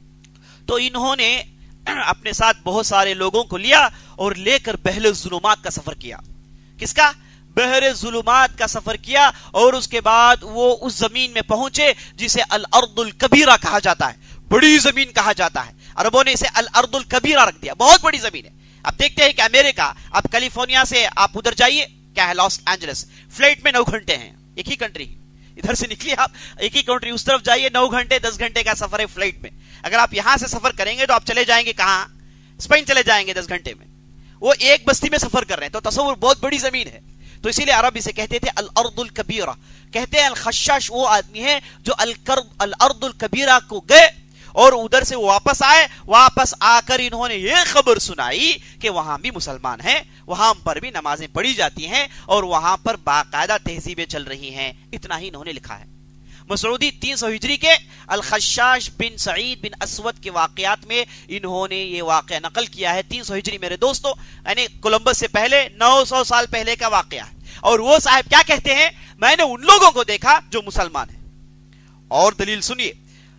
تو انہوں نے اپنے ساتھ بہت سارے لوگوں کو لیا اور لے کر بحر الظلمات کا سفر کیا. کس کا؟ بحر الظلمات کا سفر کیا. اور اس کے بعد وہ اس زمین میں پہنچے جسے الارض الکبیرہ کہا جاتا ہے، بڑی زمین کہا جاتا ہے. عربوں نے اسے الارض الکبیرہ رکھ دیا، بہت بڑی زمین ہے. آپ دیکھتے ہیں کہ امریکہ، آپ کیلیفورنیا سے آپ ادھر جائیے، کیا ہے لاس اینجلس، فلائٹ میں 9 گھنٹے ہیں، ایک ہی کنٹری. ادھر سے نکلیے آپ ایک ہی کنٹری، اس طرف جائیے 9 گھنٹے 10 گھنٹے کا سفر ہے فلائٹ میں. اگر آپ یہاں سے سفر کریں گے تو آپ چلے جائیں گے کہاں؟ اسپین چلے جائیں گے 10 گھنٹے میں. وہ ایک بستی میں سفر کر رہے ہیں. تو تصور بہت بڑی زمین ہے. تو اسی لیے عرب اسے کہتے تھے الارض الکبیرہ. کہتے ہیں الخشاش وہ آدمی ہے جو الارض الکبیرہ کو گئے اور ادھر سے واپس آئے. واپس آ کر انہوں نے یہ خبر سنائی کہ وہاں بھی مسلمان ہیں، وہاں پر بھی نمازیں پڑھی جاتی ہیں، اور وہاں پر باقاعدہ تہذیبیں چل رہی ہیں. اتنا ہی انہوں نے لکھا ہے. مسعودی 300 ہجری کے الخشاش بن سعید بن اسود کے واقعات میں انہوں نے یہ واقعہ نقل کیا ہے. 300 ہجری میرے دوستو یعنی کولمبس سے پہلے 900 سال پہلے کا واقعہ ہے. اور وہ صاحب کیا کہتے ہیں؟ میں نے ان لوگوں کو دیکھا جو مسلمان ہیں. اور دلیل سنیے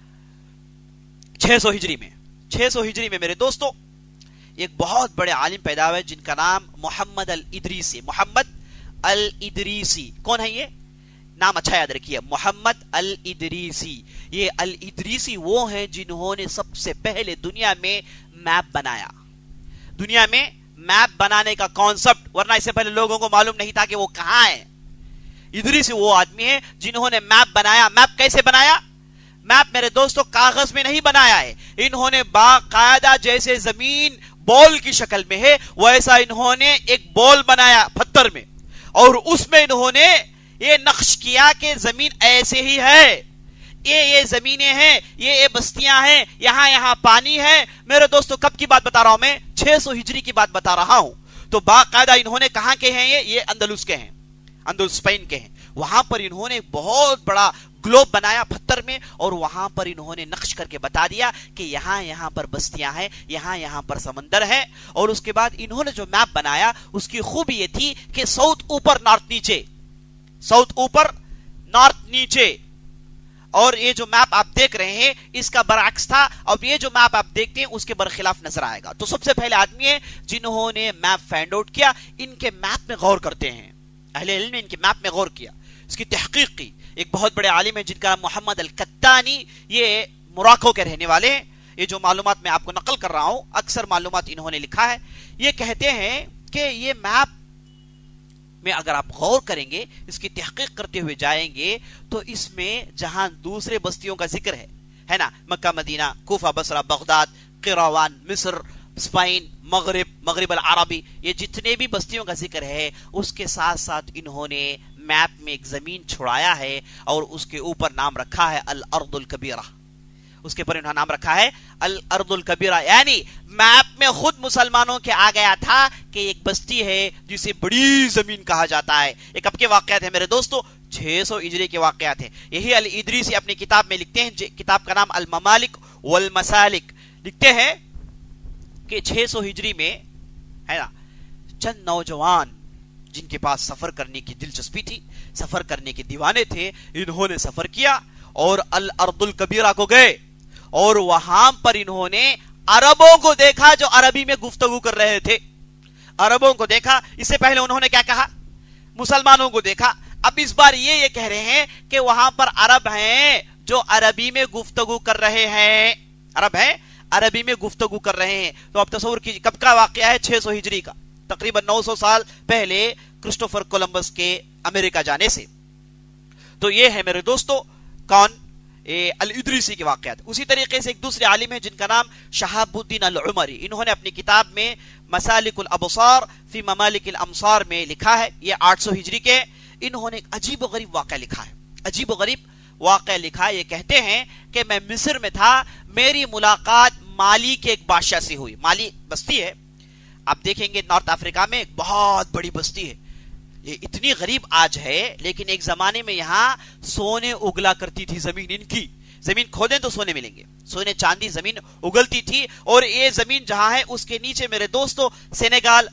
600 ہجری میں میرے دوستو ایک بہت بڑے عالم پیدا ہوئے جن کا نام محمد الادریسی. کون ہے یہ؟ نام اچھا یاد رکھیے، محمد الادریسی. یہ الادریسی وہ ہیں جنہوں نے سب سے پہلے دنیا میں میپ بنایا. دنیا میں میپ بنانے کا کانسپٹ، ورنہ اس سے پہلے لوگوں کو معلوم نہیں تھا کہ وہ کہاں ہے. ادریسی وہ آدمی ہے جنہوں نے میپ بنایا. میپ کیسے بنایا؟ میپ میرے دوستو کاغذ میں نہیں بنایا ہے. انہوں نے باقاعدہ جیسے زمین بول کی شکل میں ہے ویسا انہوں نے ایک بول بنایا پتھر میں، اور اس میں انہوں نے یہ نقش کیا کہ زمین ایسے ہی ہے، یہ زمینیں ہیں، یہ بستیاں ہیں، یہاں پانی ہے. میرے دوستو کب کی بات بتا رہا ہوں میں؟ 600 ہجری کی بات بتا رہا ہوں. تو باقاعدہ انہوں نے کہاں کے ہیں؟ یہ اندلس کے ہیں، اندلس اسپین کے ہیں. وہاں پر انہوں نے بہت بڑا گلوب بنایا پتھر میں، اور وہاں پر انہوں نے نقش کر کے بتا دیا کہ یہاں پر بستیاں ہیں، یہاں پر سمندر ہے. اور اس کے بعد انہوں نے جو میپ بنایا اس کی خوبی یہ تھی کہ ساؤتھ اوپر نارتھ نیچے. اور یہ جو میپ آپ دیکھ رہے ہیں اس کا برعکس تھا. اب یہ جو میپ آپ دیکھتے ہیں اس کے برخلاف نظر آئے گا. تو سب سے پہلے آدمی ہیں جنہوں نے میپ فائنڈ آؤٹ کیا. ان کے میپ میں غور کرتے ہیں، اہل علم نے ان کے میپ میں غور کیا، اس کی تحقیق کی. ایک بہت بڑے عالم ہیں جن کا محمد القطانی، یہ موراکو کے رہنے والے ہیں. یہ جو معلومات میں آپ کو نقل کر رہا ہوں اکثر معلومات انہوں نے لکھا ہے. یہ کہتے ہیں کہ یہ میپ میں اگر آپ غور کریں گے، اس کی تحقیق کرتے ہوئے جائیں گے، تو اس میں جہاں دوسرے بستیوں کا ذکر ہے نا، Mecca Medina, Kufa Basra, Baghdad, Kairouan, Misr, Spain, مغرب العربی، یہ جتنے بھی بستیوں کا ذکر ہے اس کے ساتھ ساتھ انہوں نے میپ میں ایک زمین چھڑایا ہے اور اس کے اوپر نام رکھا ہے الارض الکبیرہ. اس کے پر انہوں نے نام رکھا ہے الارض الکبیرہ. یعنی میپ میں خود مسلمانوں کے آ گیا تھا کہ ایک بستی ہے جسے بڑی زمین کہا جاتا ہے. یہ کب کے واقعات ہیں میرے دوستو؟ 600 ہجری کے واقعات ہیں. یہی الادریسی اپنی کتاب میں لکھتے ہیں، کتاب کا نام الممالک والمسالک. لکھتے ہیں کہ 600 ہجری میں ہے نا چند نوجوان جن کے پاس سفر کرنے کی دلچسپی تھی، سفر کرنے کے دیوانے تھے، انہوں نے سفر کیا اور الارض الکبیرہ کو گئے. اور وہاں پر انہوں نے عربوں کو دیکھا جو عربی میں گفتگو کر رہے تھے. عربوں کو دیکھا. اس سے پہلے انہوں نے کیا کہا؟ مسلمانوں کو دیکھا. اب اس بار یہ کہہ رہے ہیں کہ وہاں پر عرب ہیں جو عربی میں گفتگو کر رہے ہیں. عرب ہیں, عربی میں گفتگو کر رہے ہیں. تو اب تصور کیجیے کب کا واقعہ ہے؟ 600 ہجری کا, تقریباً 900 سال پہلے کرسٹوفر کولمبس کے امریکہ جانے سے. تو یہ ہے میرے دوستو کون؟ الادریسی کے واقعات. اسی طریقے سے ایک دوسرے عالم ہیں جن کا نام شہاب الدین العمری. انہوں نے اپنی کتاب میں مسالک الابصار فی ممالک الامصار میں لکھا ہے, یہ 800 ہجری کے. انہوں نے ایک عجیب و غریب واقعہ لکھا ہے. عجیب و غریب واقعہ لکھا. یہ کہتے ہیں کہ میں مصر میں تھا, میری ملاقات مالی کے ایک بادشاہ سے ہوئی. مالی بستی ہے, آپ دیکھیں گے نارتھ افریقہ میں ایک بہت بڑی بستی ہے. یہ اتنی غریب آج ہے, لیکن ایک زمانے میں یہاں سونے اگلا کرتی تھی زمین. ان کی زمین کھودیں تو سونے ملیں گے, سونے چاندی زمین اگلتی تھی. اور یہ زمین جہاں ہے اس کے نیچے میرے دوستو سینیگال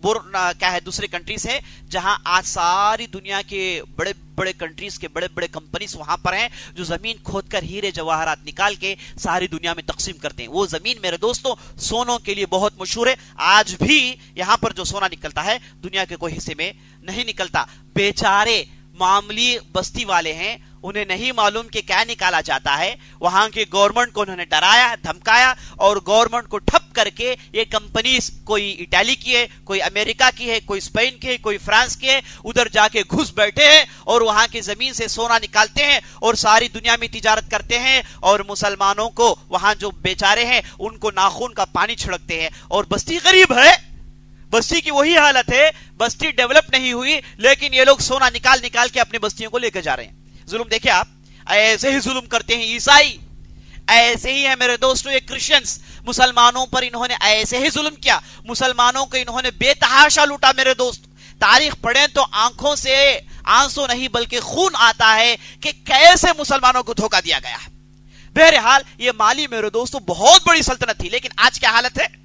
کیا ہے دوسرے کنٹریز ہے, جہاں آج ساری دنیا کے بڑے بڑے کنٹریز کے بڑے بڑے کمپنیز وہاں پر ہیں جو زمین کھود کر ہیرے جواہرات نکال کے ساری دنیا میں تقسیم کرتے ہیں. وہ زمین میرے دوستو سونوں کے لیے بہت مشہور ہے. آج بھی یہاں پر جو سونا نکلتا ہے دنیا کے کوئی حصے میں نہیں نکلتا. بیچارے معاملی بستی والے ہیں, انہیں نہیں معلوم کہ کیا نکالا جاتا ہے. وہاں کے گورنمنٹ کو انہوں نے ڈرایا, دھمکایا, اور گورنمنٹ کو ٹھپ کر کے یہ کمپنیز کوئی اٹلی کی ہے, کوئی امریکہ کی ہے, کوئی اسپین کی ہے, کوئی فرانس کی ہے, ادھر جا کے گھس بیٹھے ہیں اور وہاں کی زمین سے سونا نکالتے ہیں اور ساری دنیا میں تجارت کرتے ہیں. اور مسلمانوں کو وہاں جو بیچارے ہیں ان کو ناخون کا پانی چھڑکتے ہیں. اور بستی غریب ہے, بستی کی وہی حالت ہے, بستی ڈیولپ نہیں ہوئی, لیکن یہ لوگ سونا نکال نکال کے اپنی بستیوں کو لے کے جا رہے ہیں. ظلم دیکھیں آپ, ایسے ہی ظلم کرتے ہیں عیسائی, ایسے ہی ہے میرے دوستو یہ کرسچنز. مسلمانوں پر انہوں نے ایسے ہی ظلم کیا, مسلمانوں کو انہوں نے بے تحاشا لوٹا. میرے دوست تاریخ پڑھیں تو آنکھوں سے آنسو نہیں بلکہ خون آتا ہے کہ کیسے مسلمانوں کو دھوکہ دیا گیا. بہرحال یہ مالی میرے دوستو بہت بڑی سلطنت تھی, لیکن آج کیا حالت ہے؟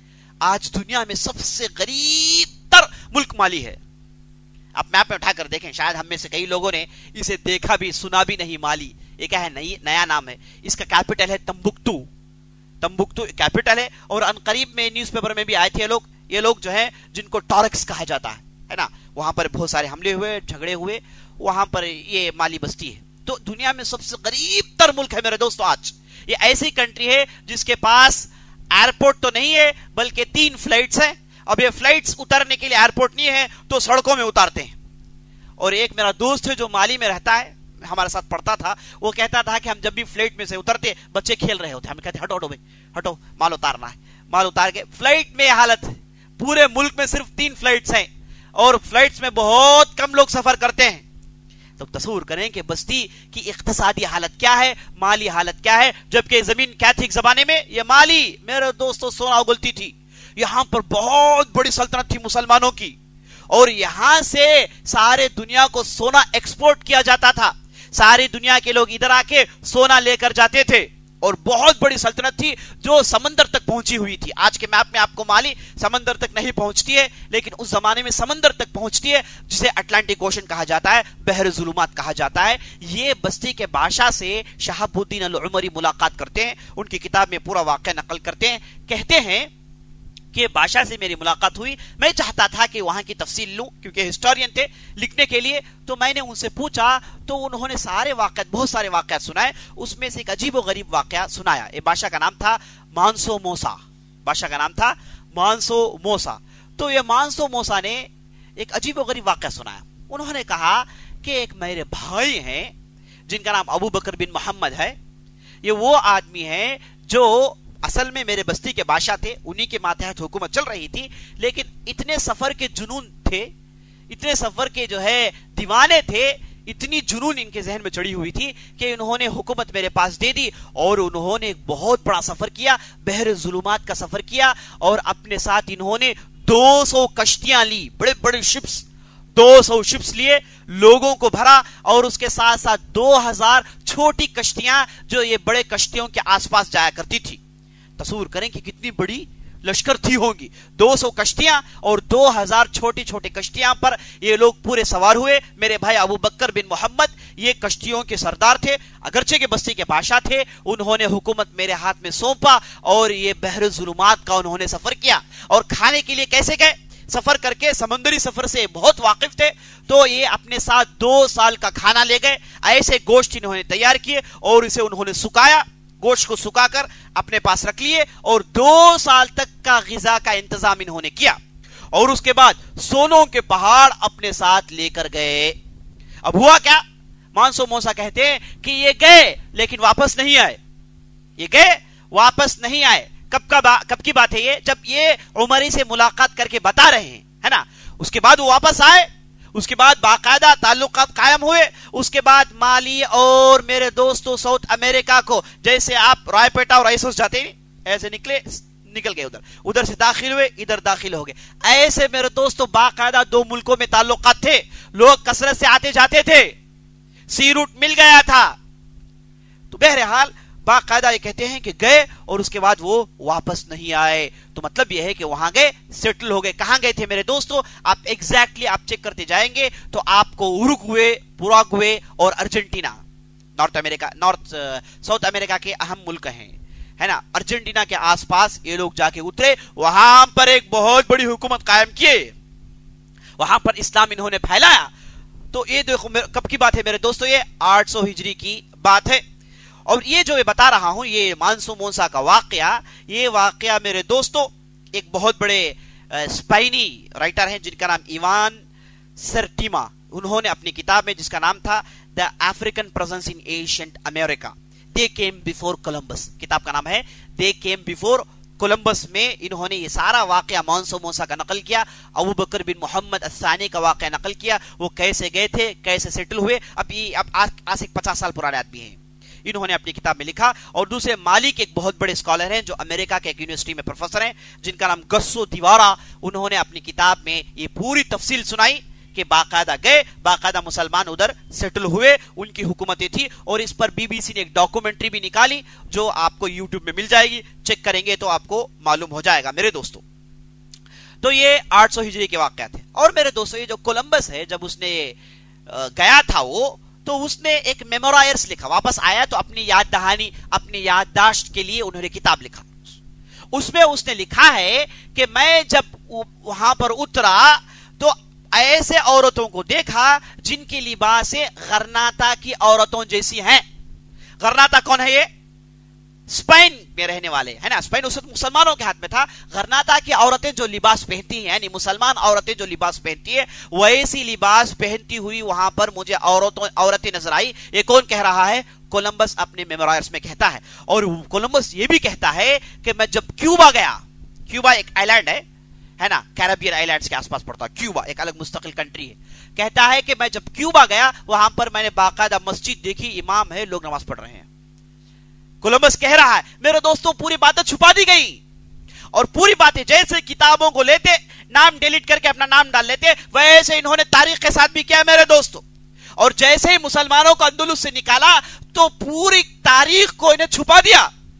آج دنیا میں سب سے غریب تر ملک مالی ہے. آپ میپ میں اٹھا کر دیکھیں, شاید ہم میں سے کئی لوگوں نے اسے دیکھا بھی سنا بھی نہیں. مالی یہ کیا ہے؟ نیا نام ہے. اس کا کیپٹل ہے تمبکتو. تمبکتو کیپٹل ہے. اور انقریب میں نیوز پیپر میں بھی آئے تھے یہ لوگ جو ہیں جن کو ٹارکس کہا جاتا ہے نا, وہاں پر بہت سارے حملے ہوئے, جھگڑے ہوئے, وہاں پر یہ مالی بستی ہے. تو دنیا میں سب سے غریب تر ملک ہے میرے دوستو آج. یہ ایسی کنٹری ہے جس کے پاس ایئرپورٹ تو نہیں ہے بلکہ 3 فلائٹس ہیں. اب یہ فلائٹس اترنے کے لیے ایئرپورٹ نہیں ہے تو سڑکوں میں اتارتے ہیں. اور ایک میرا دوست ہے جو مالی میں رہتا ہے, ہمارے ساتھ پڑھتا تھا, وہ کہتا تھا کہ ہم جب بھی فلائٹ میں سے اترتے بچے کھیل رہے ہوتے, ہم کہتے ہٹو ہٹو بھائی ہٹو, مال اتارنا ہے. مال اتار کے فلائٹ میں حالت, پورے ملک میں صرف 3 فلائٹس ہیں اور فلائٹس میں بہت کم لوگ سفر کرتے ہیں. تو تصور کریں کہ بستی کی اقتصادی حالت کیا ہے, مالی حالت کیا ہے. جبکہ زمین کیا تھی ایک زمانے میں؟ یہ مالی میرے دوستو سونا اگلتی تھی. یہاں پر بہت بڑی سلطنت تھی مسلمانوں کی, اور یہاں سے سارے دنیا کو سونا ایکسپورٹ کیا جاتا تھا. ساری دنیا کے لوگ ادھر آ کے سونا لے کر جاتے تھے, اور بہت بڑی سلطنت تھی جو سمندر تک پہنچی ہوئی تھی. آج کے میپ میں آپ کو مالی سمندر تک نہیں پہنچتی ہے, لیکن اس زمانے میں سمندر تک پہنچتی ہے, جسے اٹلانٹک اوشن کہا جاتا ہے, بحر ظلمات کہا جاتا ہے. یہ بستی کے بادشاہ سے شہاب الدین العمری ملاقات کرتے ہیں, ان کی کتاب میں پورا واقعہ نقل کرتے ہیں. کہتے ہیں کہ بادشاہ سے میری ملاقات ہوئی, میں چاہتا تھا کہ وہاں کی تفصیل لوں کیونکہ ہسٹورین تھے لکھنے کے لیے. تو میں نے ان سے پوچھا تو انہوں نے بہت سارے واقعات سنائے. اس میں سے ایک عجیب و غریب واقعہ سنایا. یہ بادشاہ کا نام تھا مانسو موسا. بادشاہ کا نام تھا مانسو موسا. تو یہ مانسو موسا نے ایک عجیب و غریب واقعہ سنایا. انہوں نے کہا کہ ایک میرے بھائی ہیں جن کا نام ابو بکر بن محمد ہے. یہ وہ آدمی ہے جو اصل میں میرے بستی کے بادشاہ تھے, انہی کے ماتحت حکومت چل رہی تھی, لیکن اتنے سفر کے جنون تھے, اتنے سفر کے جو ہے دیوانے تھے, اتنی جنون ان کے ذہن میں چڑھی ہوئی تھی کہ انہوں نے حکومت میرے پاس دے دی, اور انہوں نے ایک بہت بڑا سفر کیا, بحر ظلمات کا سفر کیا, اور اپنے ساتھ انہوں نے 200 کشتیاں لی, بڑے بڑے شپس, 200 شپس لیے, لوگوں کو بھرا, اور اس کے ساتھ ساتھ 2000 چھوٹی کشتیاں جو یہ بڑے کشتیوں کے آس پاس جایا کرتی تھی. تصور کریں کہ کتنی بڑی लश्कर थी होंगी, 200 कश्तियां और 2000 छोटी छोटी कश्तियां पर ये लोग पूरे सवार हुए। मेरे भाई अबू बकर बिन मोहम्मद ये कश्तियों के सरदार थे, अगरचे के बस्ती के बादशाह थे। उन्होंने हुकूमत मेरे हाथ में सौंपा और ये बहर जुलुमात का उन्होंने सफर किया। और खाने के लिए कैसे गए? सफर करके, समुद्री सफर से बहुत वाकिफ थे, तो ये अपने साथ 2 साल का खाना ले गए। ऐसे गोश्त इन्होंने तैयार किए और इसे उन्होंने सुखाया, गोश्त को सुखाकर अपने पास रख लिए और 2 साल तक का गिजा का इंतजाम इन्होंने किया। और उसके बाद सोनों के पहाड़ अपने साथ लेकर गए। अब हुआ क्या? मानसो मूसा कहते हैं कि ये गए लेकिन वापस नहीं आए। ये गए, वापस नहीं आए। कब की बात है ये? जब ये उमरी से मुलाकात करके बता रहे हैं, है ना। उसके बाद वो वापस आए, उसके बाद बाकायदा ताल्लुकात कायम हुए। उसके बाद माली और मेरे दोस्तों साउथ अमेरिका को, जैसे आप रायपेटा और ऐसे जाते हैं, ऐसे निकल गए, उधर से दाखिल हुए, इधर दाखिल हो गए। ऐसे मेरे दोस्तों बाकायदा 2 मुल्कों में ताल्लुकात थे, लोग कसरत से आते जाते थे, सी रूट मिल गया था। तो बहरहाल बाकायदा ये कहते हैं कि गए और उसके बाद वो वापस नहीं आए। तो मतलब ये है कि वहां गए, सेटल हो गए। कहां गए थे मेरे दोस्तों? आप एग्जैक्टली आप चेक करते जाएंगे तो आपको उरुग्वे, पुराग्वे और अर्जेंटीना, साउथ अमेरिका के अहम मुल्क हैं, है ना। अर्जेंटीना के आसपास ये लोग जाके उतरे, वहां पर एक बहुत बड़ी हुकूमत कायम किए, वहां पर इस्लाम इन्होंने फैलाया। तो ये देखो कब की बात है मेरे दोस्तों? ये 800 हिजरी की बात है। और ये जो मैं बता रहा हूं, ये मानसो मूसा का वाकया, ये वाकया मेरे दोस्तों एक बहुत बड़े स्पेनी राइटर हैं जिनका नाम इवान सर्टिमा, उन्होंने अपनी किताब में जिसका नाम था the African presence in ancient America, they came before Columbus, किताब का नाम है दे केम बिफोर कोलंबस, में इन्होंने ये सारा वाकया मानसो मूसा का नकल किया, अबू बकर बिन मोहम्मद अस्सानी का वाकया नकल किया, वो कैसे गए थे, कैसे सेटल हुए। अब आज से 50 साल पुराने आदमी हैं, इन्होंने अपनी किताब में लिखा। और दूसरे माली के एक बहुत बड़े स्कॉलर हैं जो अमेरिका के एक यूनिवर्सिटी में प्रोफेसर हैं, जिनका नाम गस्सो दीवारा, उन्होंने अपनी किताब में ये पूरी तफसील सुनाई कि बाकायदा गए, बाकायदा मुसलमान उधर सेटल हुए, उनकी हुकूमतें थी। और इस पर बीबीसी ने एक डॉक्यूमेंट्री भी निकाली जो आपको यूट्यूब में मिल जाएगी, चेक करेंगे तो आपको मालूम हो जाएगा मेरे दोस्तों। तो ये 800 हिजरी के वाकया थे। और मेरे दोस्तों ये जो कोलंबस है, जब उसने गया था वो, तो उसने एक मेमोरायर्स लिखा, वापस आया तो अपनी याद दहानी, अपनी याददाश्त के लिए उन्होंने किताब लिखा। उसमें उसने लिखा है कि मैं जब वहां पर उतरा तो ऐसे औरतों को देखा जिनकी लिबासें गरनाता की औरतों जैसी हैं। गरनाता कौन है? ये स्पेन में रहने वाले, है ना। स्पेन उस मुसलमानों के हाथ में था। गरनाता की औरतें जो लिबास पहनती हैं, यानी मुसलमान औरतें जो लिबास पहनती है, वैसी लिबास पहनती हुई वहां पर मुझे औरतें नजर आई। ये कौन कह रहा है? कोलंबस अपने मेमोरायर्स में कहता है। और कोलंबस ये भी कहता है कि मैं जब क्यूबा गया, क्यूबा एक आइलैंड है ना, कैरेबियन आइलैंड्स के आसपास पड़ता है क्यूबा, एक अलग मुस्तकिल कंट्री है। कहता है कि मैं जब क्यूबा गया वहां पर मैंने बाकायदा मस्जिद देखी, इमाम है, लोग नमाज पढ़ रहे हैं। कोलंबस कह रहा है मेरे दोस्तों पूरी बातें छुपा दी गई, और पूरी बातें जैसे किताबों को लेते, नाम डिलीट करके अपना नाम डाल लेते, वैसे इन्होंने तारीख के साथ भी किया मेरे दोस्तों। और जैसे ही मुसलमानों को अंदलुस से निकाला तो पूरी तारीख को इन्हें छुपा दिया,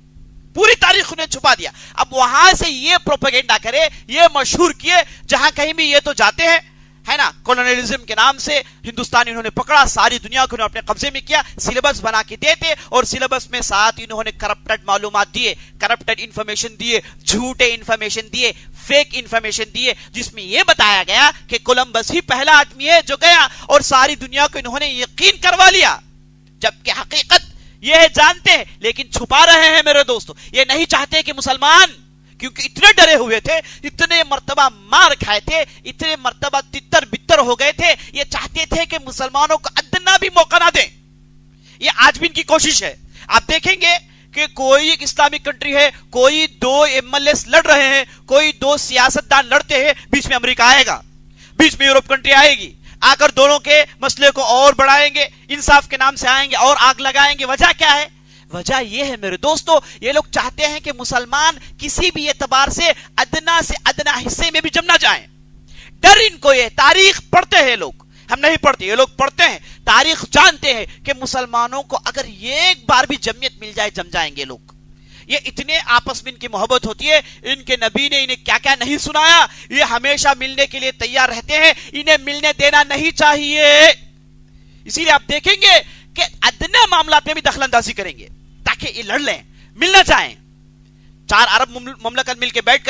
पूरी तारीख उन्हें छुपा दिया। अब वहां से ये प्रोपेगेंडा करे, ये मशहूर किए, जहां कहीं भी ये तो जाते हैं, है ना, कॉलोनियलिज्म के नाम से हिंदुस्तान इन्होंने पकड़ा, सारी दुनिया को अपने कब्जे में किया, सिलेबस बना के देते, और सिलेबस में साथ इन्होंने करप्टेड मालूमात दिए, करप्टेड इंफॉर्मेशन दिए, झूठे इंफॉर्मेशन दिए, फेक इंफॉर्मेशन दिए, जिसमें यह बताया गया कि कोलंबस ही पहला आदमी है जो गया, और सारी दुनिया को इन्होंने यकीन करवा लिया, जबकि हकीकत ये जानते हैं लेकिन छुपा रहे हैं मेरे दोस्तों। ये नहीं चाहते कि मुसलमान, क्योंकि इतने डरे हुए थे, इतने मर्तबा मार खाए थे, इतने मर्तबा तितर बितर हो गए थे, ये चाहते थे कि मुसलमानों को अदना भी मौका ना दें। ये आज भी इनकी कोशिश है। आप देखेंगे कि कोई एक इस्लामिक कंट्री है, कोई 2 एमएलएस लड़ रहे हैं, कोई 2 सियासतदान लड़ते हैं, बीच में अमेरिका आएगा, बीच में यूरोप कंट्री आएगी, आकर दोनों के मसले को और बढ़ाएंगे, इंसाफ के नाम से आएंगे और आग लगाएंगे। वजह क्या है? वजह यह है मेरे दोस्तों, ये लोग चाहते हैं कि मुसलमान किसी भी एतबार से अदना हिस्से में भी जम ना जाएं। डर इनको ये, तारीख पढ़ते हैं लोग, हम नहीं पढ़ते, ये लोग पढ़ते हैं, तारीख जानते हैं कि मुसलमानों को अगर एक बार भी जमियत मिल जाए जम जाएंगे लोग। یہ اتنے آپس میں ان کی محبت ہوتی ہے، ان کے نبی نے انہیں کیا کیا نہیں سنایا، یہ ہمیشہ ملنے کے لیے تیار رہتے ہیں، انہیں ملنے دینا نہیں چاہیے۔ اسی لیے آپ دیکھیں گے کہ ادنا معاملات میں بھی دخل اندازی کریں گے تاکہ یہ لڑ لیں، ملنا چاہیں۔ 4 عرب مملکت مل کے بیٹھ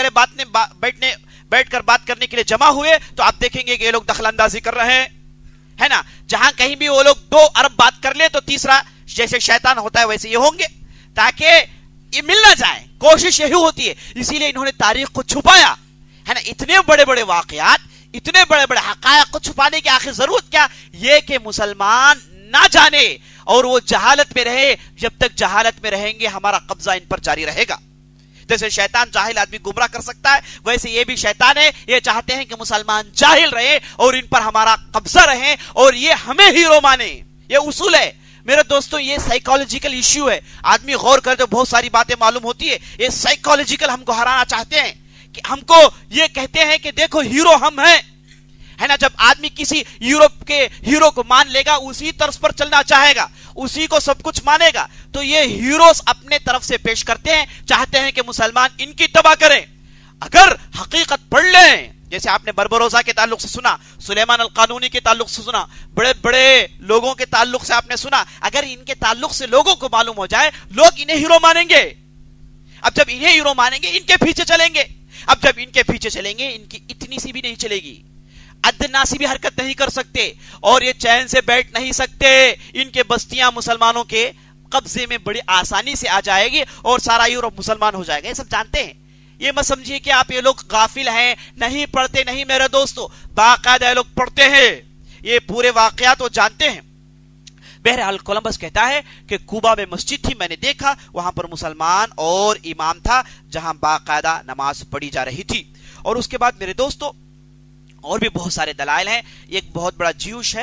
کر بات کرنے کے لیے جمع ہوئے تو آپ دیکھیں گے کہ یہ لوگ دخل اندازی کر رہے ہیں، ہے نا۔ جہاں کہیں بھی وہ لوگ 2 عرب بات کر لے تو تیسرا جیسے شیطان ہوتا ہے ویسے یہ ہوں گے تاکہ یہ ملنا چاہیں، کوشش یہی ہوتی ہے۔ اسی لیے انہوں نے تاریخ کو چھپایا، ہے نا۔ اتنے بڑے بڑے واقعات، اتنے بڑے بڑے حقائق کو چھپانے کی آخر ضرورت کیا؟ یہ کہ مسلمان نہ جانے اور وہ جہالت میں رہے۔ جب تک جہالت میں رہیں گے ہمارا قبضہ ان پر جاری رہے گا۔ جیسے شیطان جاہل آدمی گمراہ کر سکتا ہے، ویسے یہ بھی شیطان ہے، یہ چاہتے ہیں کہ مسلمان جاہل رہے اور ان پر ہمارا قبضہ رہے اور یہ ہمیں ہیرو مانے۔ یہ اصول ہے میرے دوستوں، یہ سائیکالوجیکل ایشو ہے۔ آدمی غور کرے تو بہت ساری باتیں معلوم ہوتی ہے۔ یہ سائیکالوجیکل ہم کو ہرانا چاہتے ہیں کہ ہم کو یہ کہتے ہیں کہ دیکھو ہیرو ہم ہیں، ہے نا۔ جب آدمی کسی یورپ کے ہیرو کو مان لے گا، اسی طرز پر چلنا چاہے گا، اسی کو سب کچھ مانے گا، تو یہ ہیروز اپنے طرف سے پیش کرتے ہیں، چاہتے ہیں کہ مسلمان ان کی تباہ کریں۔ اگر حقیقت پڑھ لیں، جیسے آپ نے بربروزہ کے تعلق سے سنا، سلیمان القانونی کے تعلق سے سنا، بڑے بڑے لوگوں کے تعلق سے آپ نے سنا، اگر ان کے تعلق سے لوگوں کو معلوم ہو جائے، لوگ انہیں ہیرو مانیں گے۔ اب جب انہیں ہیرو مانیں گے، ان کے پیچھے چلیں گے۔ اب جب ان کے پیچھے چلیں گے، ان کی اتنی سی بھی نہیں چلے گی، ادنا سی بھی حرکت نہیں کر سکتے اور یہ چین سے بیٹھ نہیں سکتے۔ ان کے بستیاں مسلمانوں کے قبضے میں بڑی آسانی سے آ جائے گی اور سارا یورپ مسلمان ہو جائے گا۔ یہ سب جانتے ہیں، یہ مت سمجھیے کہ آپ یہ لوگ غافل ہیں، نہیں پڑھتے، نہیں میرے دوستو، باقاعدہ یہ لوگ پڑھتے ہیں، یہ پورے واقعات وہ جانتے ہیں۔ بہرحال کولمبس کہتا ہے کہ کوبا میں مسجد تھی، میں نے دیکھا وہاں پر مسلمان اور امام تھا جہاں باقاعدہ نماز پڑھی جا رہی تھی۔ اور اس کے بعد میرے دوستو اور بھی بہت سارے دلائل ہیں۔ ایک بہت بڑا جیوش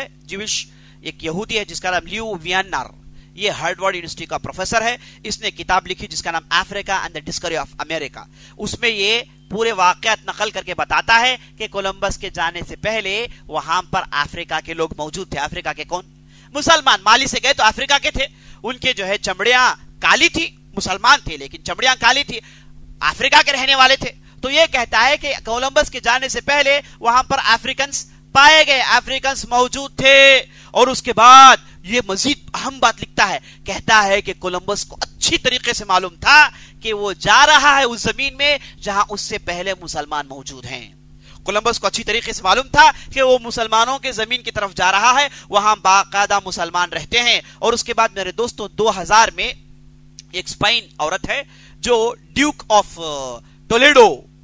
ایک یہودی ہے جس کا نام لیو ویانر، یہ ہارورڈ یونیورسٹی کا پروفیسر ہے۔ اس نے کتاب لکھی جس کا نام Africa and the discovery of America. اس میں یہ پورے واقعات نقل کر کے بتاتا ہے کہ کولمبس کے جانے سے پہلے وہاں پر افریقہ کے لوگ موجود تھے۔ افریقہ کے کون؟ مسلمان۔ مالی سے گئے تو افریقہ کے تھے، ان کے جو ہے چمڑیاں کالی تھی، مسلمان تھے لیکن چمڑیاں کالی تھی، افریقہ کے رہنے والے تھے۔ تو یہ کہتا ہے کہ کولمبس کے جانے سے پہلے وہاں پر افریکنز پائے گئے، افریکنز موجود تھے۔ اور اس کے بعد یہ مزید اہم بات لکھتا ہے، کہتا ہے کہ کولمبس کو اچھی طریقے سے معلوم تھا کہ وہ جا رہا ہے اس زمین میں جہاں اس سے پہلے مسلمان موجود ہیں۔ کولمبس کو اچھی طریقے سے معلوم تھا کہ وہ مسلمانوں کے زمین کی طرف جا رہا ہے، وہاں باقاعدہ مسلمان رہتے ہیں۔ اور اس کے بعد میرے دوستوں 2000 میں ایک اسپین عورت ہے جو ڈیوک آف ٹولیڈو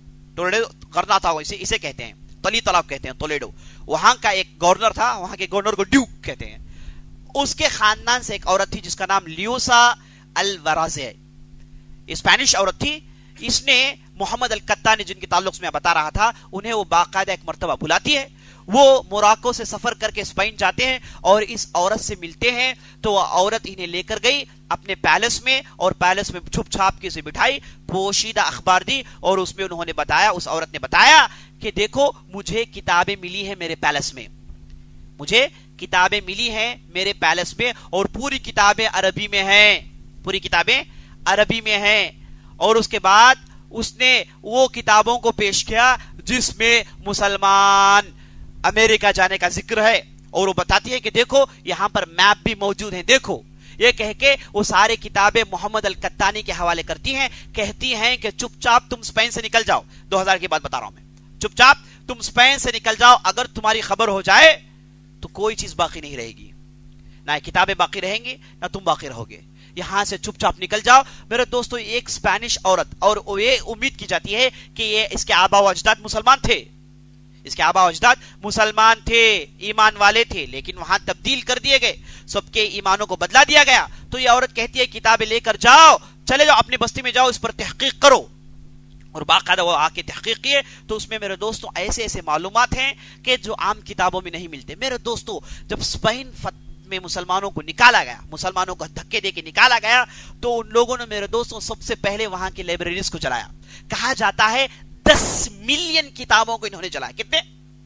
کرنا تھا، اسے کہتے ہیں تلی طلاق کہتے ہیں، ٹولیڈو، وہاں کا ایک گورنر تھا، وہاں کے گورنر کو ڈیوک کہتے ہیں۔ اس کے خاندان سے ایک عورت تھی جس کا نام لیوسا الورازے، اسپینش عورت تھی۔ اس نے محمد القطانی جن کے تعلق سے میں بتا رہا تھا، انہیں وہ باقاعدہ ایک مرتبہ بلاتی ہے۔ وہ موراکو سے سفر کر کے اسپین جاتے ہیں اور اس عورت سے ملتے ہیں، تو وہ عورت انہیں لے کر گئی اپنے پیلس میں، اور پیلس میں چھپ چھاپ کے اسے بٹھائی، پوشیدہ اخبار دی، اور اس میں انہوں نے بتایا، اس عورت نے بتایا کہ دیکھو مجھے کتابیں ملی ہیں میرے پیلس میں، مجھے کتابیں ملی ہیں میرے پیلس میں، اور پوری کتابیں عربی میں ہیں، پوری کتابیں عربی میں ہیں۔ اور اس کے بعد اس نے وہ کتابوں کو پیش کیا جس میں مسلمان امریکہ جانے کا ذکر ہے، اور وہ بتاتی ہے کہ دیکھو یہاں پر میپ بھی موجود ہیں، دیکھو۔ یہ کہہ کے وہ سارے کتابیں محمد القطانی کے حوالے کرتی ہیں، کہتی ہیں کہ چپ چاپ تم اسپین سے نکل جاؤ۔ 2000 کی بات بتا رہا ہوں میں، چپ چاپ تم اسپین سے نکل جاؤ، اگر تمہاری خبر ہو جائے تو کوئی چیز باقی نہیں رہے گی، نہ کتابیں باقی رہیں گی نہ تم باقی رہو گے، یہاں سے چپ چاپ نکل جاؤ۔ میرے دوستو ایک اسپینش عورت، اور یہ امید کی جاتی ہے کہ یہ اس کے آبا و اجداد مسلمان تھے، اس کے آبا و اجداد مسلمان تھے، ایمان والے تھے، لیکن وہاں تبدیل کر دیے گئے، سب کے ایمانوں کو بدلا دیا گیا۔ تو یہ عورت کہتی ہے کتابیں لے کر جاؤ، چلے جاؤ اپنی بستی میں جاؤ، اس پر تحقیق کرو۔ اور باقاعدہ وہ آ کے تحقیق کیے تو اس میں میرے دوستوں ایسے ایسے معلومات ہیں کہ جو عام کتابوں میں نہیں ملتے۔ میرے دوستوں جب اسپین میں مسلمانوں کو نکالا گیا، مسلمانوں کو دھکے دے کے نکالا گیا، تو ان لوگوں نے میرے دوستوں سب سے پہلے وہاں کی لائبریریز کو چلایا۔ کہا جاتا ہے 10 ملین کتابوں کو انہوں نے جلایا۔ کتنے؟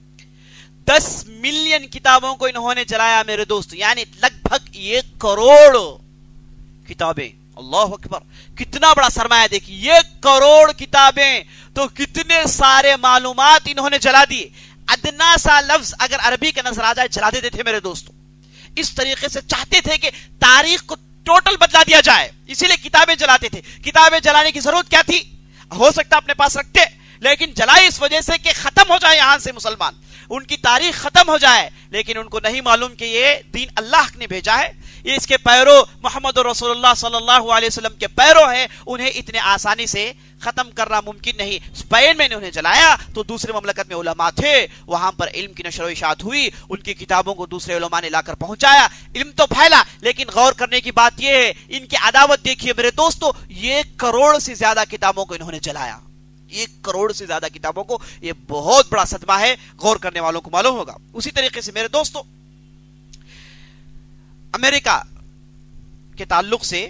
10 ملین کتابوں کو انہوں نے جلایا میرے دوست، یعنی لگ بھگ 1 کروڑ کتابیں اللہ اکبر، کتنا بڑا سرمایہ دیکھیے، 1 کروڑ کتابیں، تو کتنے سارے معلومات انہوں نے جلا دیے. ادنا سا لفظ اگر عربی کا نظر آ جائے جلا دیتے تھے میرے دوستوں. اس طریقے سے چاہتے تھے کہ تاریخ کو ٹوٹل بدلا دیا جائے، اسی لیے کتابیں جلاتے تھے. کتابیں جلانے کی ضرورت کیا تھی؟ ہو سکتا اپنے پاس رکھتے، لیکن جلائی اس وجہ سے کہ ختم ہو جائے یہاں سے مسلمان، ان کی تاریخ ختم ہو جائے. لیکن ان کو نہیں معلوم کہ یہ دین اللہ نے بھیجا ہے، یہ اس کے پیرو محمد رسول اللہ صلی اللہ علیہ وسلم کے پیرو ہیں، انہیں اتنے آسانی سے ختم کرنا ممکن نہیں. اسپین میں انہیں جلایا تو دوسرے مملکت میں علماء تھے، وہاں پر علم کی نشر و اشاعت ہوئی، ان کی کتابوں کو دوسرے علماء نے لا کر پہنچایا، علم تو پھیلا. لیکن غور کرنے کی بات یہ ہے، ان کی عداوت دیکھیے میرے دوستو، 1 کروڑ سے زیادہ کتابوں کو انہوں نے جلایا. 1 کروڑ سے زیادہ کتابوں کو، یہ بہت بڑا صدمہ ہے، غور کرنے والوں کو معلوم ہوگا. اسی طریقے سے میرے دوستو، امریکہ کے تعلق سے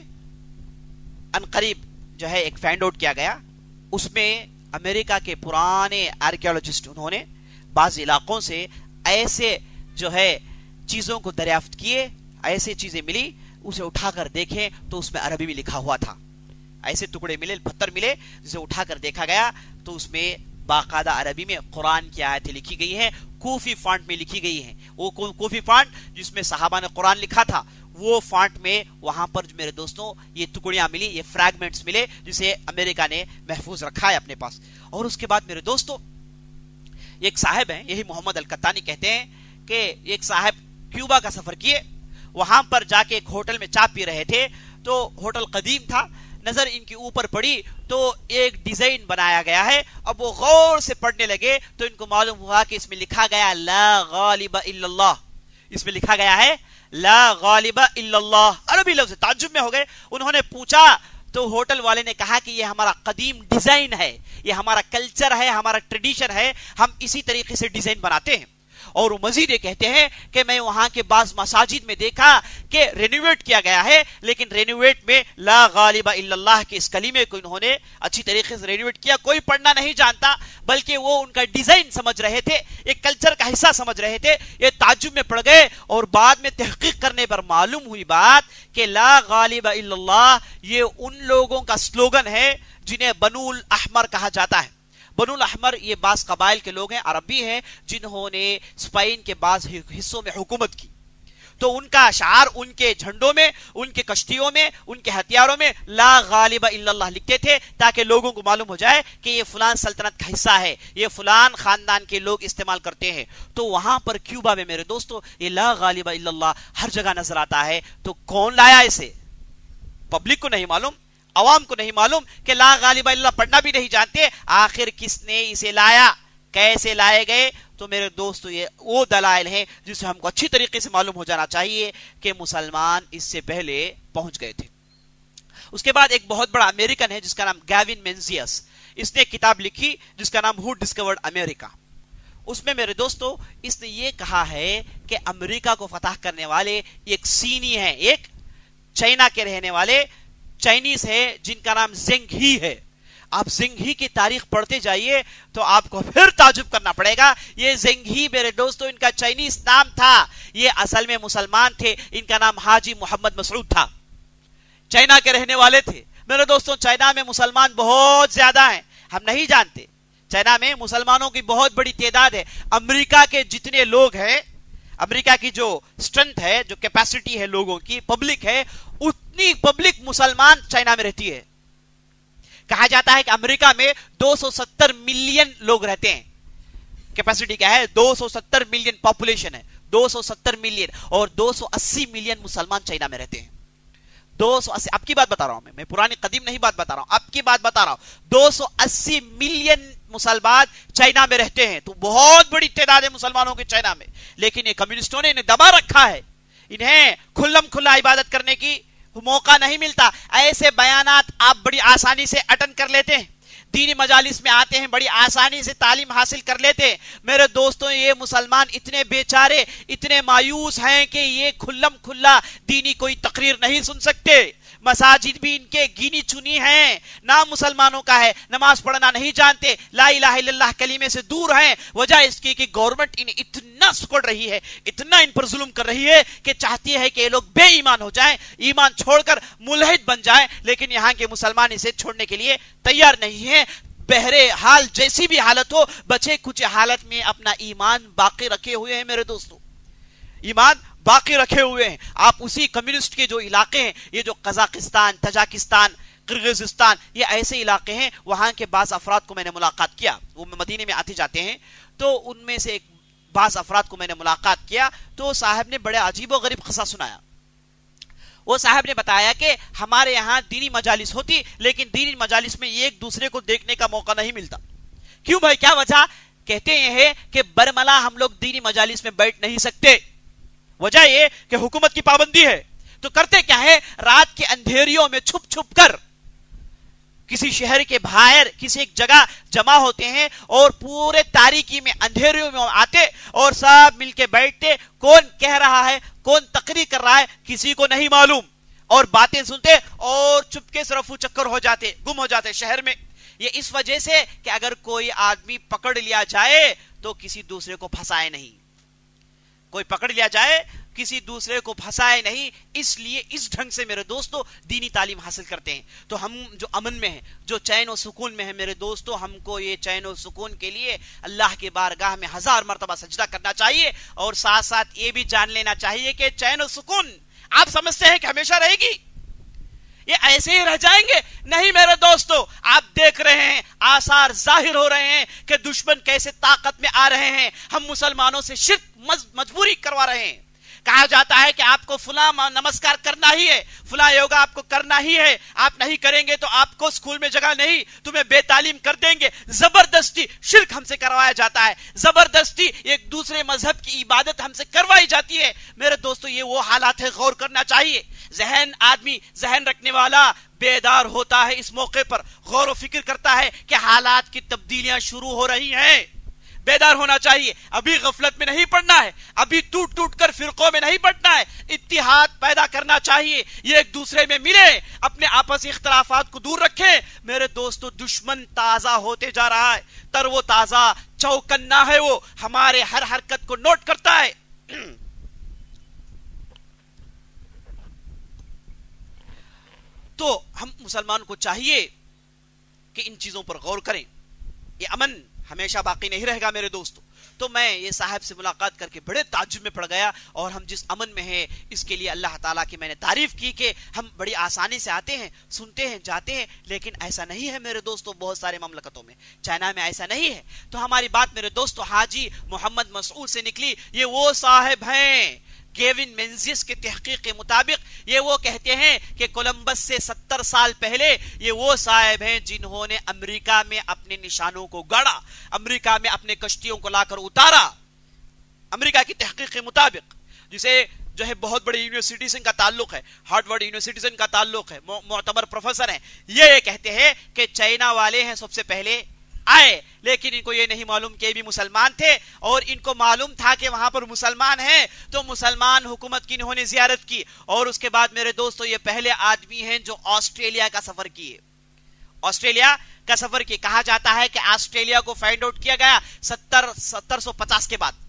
عنقریب جو ہے ایک فائنڈ آؤٹ کیا گیا. اس میں امریکہ کے پرانے آرکیالوجسٹ انہوں نے بعض علاقوں سے ایسے جو ہے چیزوں کو دریافت کیے، ایسے چیزیں ملی، اسے اٹھا کر دیکھیں تو اس میں عربی میں لکھا ہوا تھا. ایسے ٹکڑے ملے، پتھر ملے، جسے اٹھا کر دیکھا گیا تو اس میں باقاعدہ عربی میں قرآن کی آیتیں لکھی گئی ہیں، کوفی فانٹ میں لکھی گئی ہیں. وہ کوفی فانٹ جس میں صحابہ نے قرآن لکھا تھا، وہ فانٹ میں وہاں پر میرے دوستوں یہ ٹکڑیاں ملی، یہ فریگمنٹس ملے، جسے امریکہ نے محفوظ رکھا ہے اپنے پاس. اور اس کے بعد میرے دوستوں، ایک صاحب ہیں، یہی محمد القطانی کہتے ہیں کہ ایک صاحب کیوبا کا سفر کیے، وہاں پر جا کے ایک ہوٹل میں چائے پی رہے تھے، تو ہوٹل قدیم تھا، نظر ان کے اوپر پڑی تو ایک ڈیزائن بنایا گیا ہے. اب وہ غور سے پڑھنے لگے تو ان کو معلوم ہوا کہ اس میں لکھا گیا لا غالب الا اللہ. اس میں لکھا گیا ہے لا غالب الا اللہ، عربی لفظ. تعجب میں ہو گئے. انہوں نے پوچھا تو ہوٹل والے نے کہا کہ یہ ہمارا قدیم ڈیزائن ہے، یہ ہمارا کلچر ہے، ہمارا ٹریڈیشن ہے، ہم اسی طریقے سے ڈیزائن بناتے ہیں. اور وہ مزید یہ کہتے ہیں کہ میں وہاں کے بعض مساجد میں دیکھا کہ رینوویٹ کیا گیا ہے، لیکن رینوویٹ میں لا غالب الا اللہ کے اس کلمے کو انہوں نے اچھی طریقے سے رینوویٹ کیا. کوئی پڑھنا نہیں جانتا، بلکہ وہ ان کا ڈیزائن سمجھ رہے تھے، ایک کلچر کا حصہ سمجھ رہے تھے. یہ تعجب میں پڑ گئے اور بعد میں تحقیق کرنے پر معلوم ہوئی بات کہ لا غالب الا اللہ یہ ان لوگوں کا سلوگن ہے جنہیں بنو الاحمر کہا جاتا ہے. بنو الاحمر یہ بعض قبائل کے لوگ ہیں، عربی ہیں، جنہوں نے اسپین کے بعض حصوں میں حکومت کی. تو ان کا شعار ان کے جھنڈوں میں، ان کے کشتیوں میں، ان کے ہتھیاروں میں لا غالب الا اللہ لکھتے تھے، تاکہ لوگوں کو معلوم ہو جائے کہ یہ فلان سلطنت کا حصہ ہے، یہ فلان خاندان کے لوگ استعمال کرتے ہیں. تو وہاں پر کیوبا میں میرے دوستو یہ لا غالب الا اللہ ہر جگہ نظر آتا ہے. تو کون لایا اسے؟ پبلک کو نہیں معلوم، عوام کو نہیں معلوم کہ لا غالب الا اللہ پڑھنا بھی نہیں جانتے. آخر کس نے اسے لایا، کیسے لائے گئے؟ تو میرے دوستو یہ وہ دلائل ہیں جسے ہم کو اچھی طریقے سے معلوم ہو جانا چاہیے کہ مسلمان اس سے پہلے پہنچ گئے تھے. اس کے بعد ایک بہت بڑا امریکن ہے جس کا نام گیوین مینزیس. اس نے ایک کتاب لکھی جس کا نام ہو ڈسکورڈ امریکہ. اس میں میرے دوستو اس نے یہ کہا ہے کہ امریکہ کو فتح کرنے والے ایک صینی ہیں، ایک چائنا کے رہنے والے چائنیز ہے جن کا نام زنگ ہی ہے. آپ زنگ ہی کی تاریخ پڑھتے جائیے تو آپ کو پھر تعجب کرنا پڑے گا. یہ زنگ ہی میرے دوستو ان کا چائنیز نام تھا، یہ اصل میں مسلمان تھے. ان کا نام حاجی محمد مسعود تھا، چائنا کے رہنے والے تھے. میرے دوستو چائنا میں مسلمان بہت زیادہ ہیں، ہم نہیں جانتے. چائنا میں مسلمانوں کی بہت بڑی تعداد ہے. امریکہ کے جتنے لوگ ہیں، امریکہ کی جو اسٹرینتھ ہے، جو کیپیسٹی ہے لوگوں کی، پبلک ہے، اتنی پبلک مسلمان چائنا میں رہتی ہے. کہا جاتا ہے کہ امریکہ میں 270 ملین لوگ رہتے ہیں. کیپیسٹی کیا ہے؟ 270 ملین پاپولیشن ہے، 270 ملین، اور 280 ملین مسلمان چائنا میں رہتے ہیں. 280، اب کی بات بتا رہا ہوں میں پرانی قدیم نہیں بات بتا رہا ہوں، اب کی بات بتا رہا ہوں. 280 ملین مسلمان چائنا میں رہتے ہیں. تو بہت بڑی تعداد ہے مسلمانوں کے چائنا میں. لیکن یہ کمیونسٹوں نے انہیں دبا رکھا ہے، انہیں کھلم کھلا عبادت کرنے کی موقع نہیں ملتا. ایسے بیانات آپ بڑی آسانی سے اٹینڈ کر لیتے ہیں، دینی مجالس میں آتے ہیں، بڑی آسانی سے تعلیم حاصل کر لیتے ہیں. میرے دوستوں یہ مسلمان اتنے بیچارے، اتنے مایوس ہیں کہ یہ کھلم کھلا دینی کوئی تقریر نہیں سن سکتے. मसाजिद भी इनके गिनी चुनी हैं, नाम मुसलमानों का है, नमाज पढ़ना नहीं जानते, ला इलाहा इल्लल्लाह कलीमे से दूर हैं। वजह इसकी कि गवर्नमेंट इन्हें इतना सुकड़ रही है, इतना इन पर जुल्म कर रही है कि चाहती है कि ये लोग बेईमान हो जाएं, ईमान छोड़कर मुल्हिद बन जाएं, लेकिन यहाँ के मुसलमान इसे छोड़ने के लिए तैयार नहीं है। बहरे हाल जैसी भी हालत हो, बचे कुछ हालत में अपना ईमान बाकी रखे हुए हैं मेरे दोस्तों, ईमान बाकी रखे हुए हैं। आप उसी कम्युनिस्ट के जो इलाके हैं, ये जो कजाकिस्तान, तजाकिस्तान, किर्गिस्तान, ये ऐसे इलाके हैं, वहां के बाज अफराद को मैंने मुलाकात किया, वो मदीने में आते जाते हैं, तो उनमें से एक बाज अफराद को मैंने मुलाकात किया, तो साहब ने बड़े अजीब और गरीब किस्सा सुनाया। वो साहब ने बताया कि हमारे यहाँ दीनी मजालिस होती, लेकिन दीनी मजालिस में एक दूसरे को देखने का मौका नहीं मिलता। क्यों भाई, क्या वजह? कहते हैं कि बरमला हम लोग दीनी मजालिस में बैठ नहीं सकते, वजह ये कि हुकूमत की पाबंदी है। तो करते क्या है, रात के अंधेरियों में छुप छुप कर किसी शहर के बाहर किसी एक जगह जमा होते हैं और पूरे तारीकी में अंधेरियों में आते और सब मिलके बैठते, कौन कह रहा है, कौन तकरीर कर रहा है, किसी को नहीं मालूम, और बातें सुनते और चुपके से रफू चक्कर हो जाते, गुम हो जाते शहर में। ये इस वजह से कि अगर कोई आदमी पकड़ लिया जाए तो किसी दूसरे को फंसाए नहीं, कोई पकड़ लिया जाए किसी दूसरे को फंसाए नहीं, इसलिए इस ढंग से मेरे दोस्तों दीनी तालीम हासिल करते हैं। तो हम जो अमन में हैं, जो चैन और सुकून में है मेरे दोस्तों, हमको ये चैन और सुकून के लिए अल्लाह के बारगाह में 1000 मर्तबा सजदा करना चाहिए, और साथ साथ ये भी जान लेना चाहिए कि चैन और सुकून आप समझते हैं कि हमेशा रहेगी, ये ऐसे ही रह जाएंगे? नहीं मेरे दोस्तों, आप देख रहे हैं, आसार जाहिर हो रहे हैं कि दुश्मन कैसे ताकत में आ रहे हैं, हम मुसलमानों से शिर्क मजबूरी करवा रहे हैं। कहा जाता है कि आपको फुला नमस्कार करना ही है, फुला योगा आपको करना ही है, आप नहीं करेंगे तो आपको स्कूल में जगह नहीं, तुम्हें बेतालीम कर देंगे। जबरदस्ती शिर्क हमसे करवाया जाता है, जबरदस्ती एक दूसरे मजहब की इबादत हमसे करवाई जाती है। मेरे दोस्तों ये वो हालात है, गौर करना चाहिए। जहन रखने वाला बेदार होता है, इस मौके पर गौर व फिक्र करता है कि हालात की तब्दीलियां शुरू हो रही हैं, बेदार होना चाहिए। अभी गफलत में नहीं पड़ना है, अभी टूट टूट कर फिरकों में नहीं बढ़ना है, इत्तिहाद पैदा करना चाहिए, ये एक दूसरे में मिले, अपने आपसी इख्तलाफात को दूर रखें। मेरे दोस्तों दुश्मन ताजा होते जा रहा है, तरवो ताजा चौकन्ना है, वो हमारे हर हरकत को नोट करता है। तो हम मुसलमान को चाहिए कि इन चीजों पर गौर करें। ये अमन हमेशा बाकी नहीं रहेगा मेरे दोस्तों। तो मैं ये साहब से मुलाकात करके बड़े ताज्जुब में पड़ गया, और हम जिस अमन में हैं इसके लिए अल्लाह ताला की मैंने तारीफ की कि हम बड़ी आसानी से आते हैं, सुनते हैं, जाते हैं। लेकिन ऐसा नहीं है मेरे दोस्तों, बहुत सारे ममलकतों में, चाइना में ऐसा नहीं है। तो हमारी बात मेरे दोस्तों हाजी मोहम्मद मसूद से निकली। ये वो साहब हैं, केविन मेंजिस के तहकीक के मुताबिक ये वो कहते हैं कि कोलंबस से 70 साल पहले ये वो साहब हैं जिन्होंने अमेरिका में अपने निशानों को गाड़ा, अमेरिका में अपने कश्तियों को लाकर उतारा। अमेरिका की तहकीक के मुताबिक, जिसे जो है बहुत बड़ी यूनिवर्सिटी से इनका ताल्लुक है, हार्वर्ड यूनिवर्सिटी से इनका ताल्लुक है, मोतबर प्रोफेसर हैं। ये कहते हैं कि चाइना वाले हैं सबसे पहले आए, लेकिन इनको ये नहीं मालूम कि भी मुसलमान थे, और इनको मालूम था कि वहां पर मुसलमान हैं, तो मुसलमान हुकूमत की इन्होंने जियारत की। और उसके बाद मेरे दोस्तों ये पहले आदमी हैं जो ऑस्ट्रेलिया का सफर किए, ऑस्ट्रेलिया का सफर किए। कहा जाता है कि ऑस्ट्रेलिया को फाइंड आउट किया गया 1750 के बाद,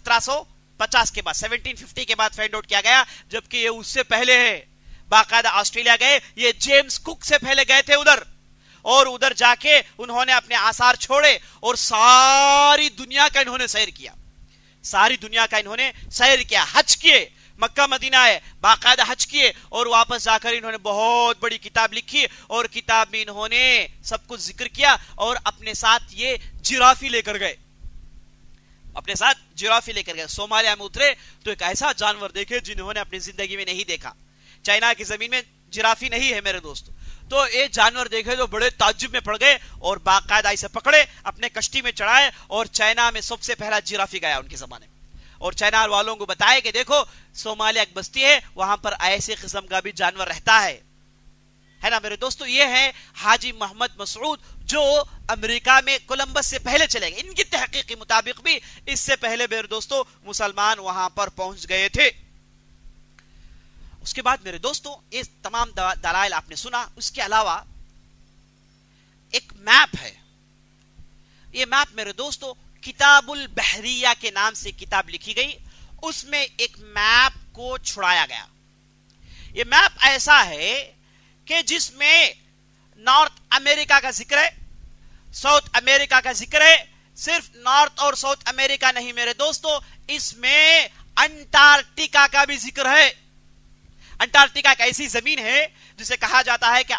1750 के बाद, 1750 के बाद फाइंड आउट किया गया, जबकि ये उससे पहले है। बाकायदा ऑस्ट्रेलिया गए, ये जेम्स कुक से पहले गए थे उधर, और उधर जाके उन्होंने अपने आसार छोड़े और सारी दुनिया का इन्होंने सैर किया, सारी दुनिया का इन्होंने सैर किया, हज किए, मक्का मदीना है, बाकायदा हज किए, और वापस जाकर इन्होंने बहुत बड़ी किताब लिखी, और किताब में इन्होंने सब कुछ जिक्र किया, और अपने साथ ये जिराफी लेकर गए, अपने साथ जिराफी लेकर गए। सोमालिया में उतरे तो एक ऐसा जानवर देखे जिन्होंने अपनी जिंदगी में नहीं देखा। चाइना की जमीन में जिराफी नहीं है मेरे दोस्तों। तो ये जानवर देखे तो बड़े ताज्जुब में पड़ गए, और बाकायदा इसे पकड़े, अपने कश्ती में चढ़ाए, और चाइना में सबसे पहला जिराफी गया उनके जमाने में, और चाइना वालों को बताया कि देखो सोमालिया एक बस्ती है, वहां पर ऐसे किस्म का भी जानवर रहता है ना मेरे दोस्तों। ये है हाजी मोहम्मद मसूद जो अमेरिका में कोलंबस से पहले चले गए। इनकी तहकीक के मुताबिक भी इससे पहले मेरे दोस्तों मुसलमान वहां पर पहुंच गए थे। اس کے بعد میرے دوستوں یہ تمام دلائل آپ نے سنا. اس کے علاوہ ایک میپ ہے. یہ میپ میرے دوستوں کتاب البحریہ کے نام سے کتاب لکھی گئی. اس میں ایک میپ کو چھڑایا گیا. یہ میپ ایسا ہے کہ جس میں نارتھ امریکہ کا ذکر ہے, ساؤتھ امریکہ کا ذکر ہے. صرف نارتھ اور ساؤتھ امریکہ نہیں میرے دوستوں, اس میں انٹارکٹیکا کا بھی ذکر ہے. انٹارکٹیکا ایک ایسی زمین ہے جسے کہا جاتا ہے کہ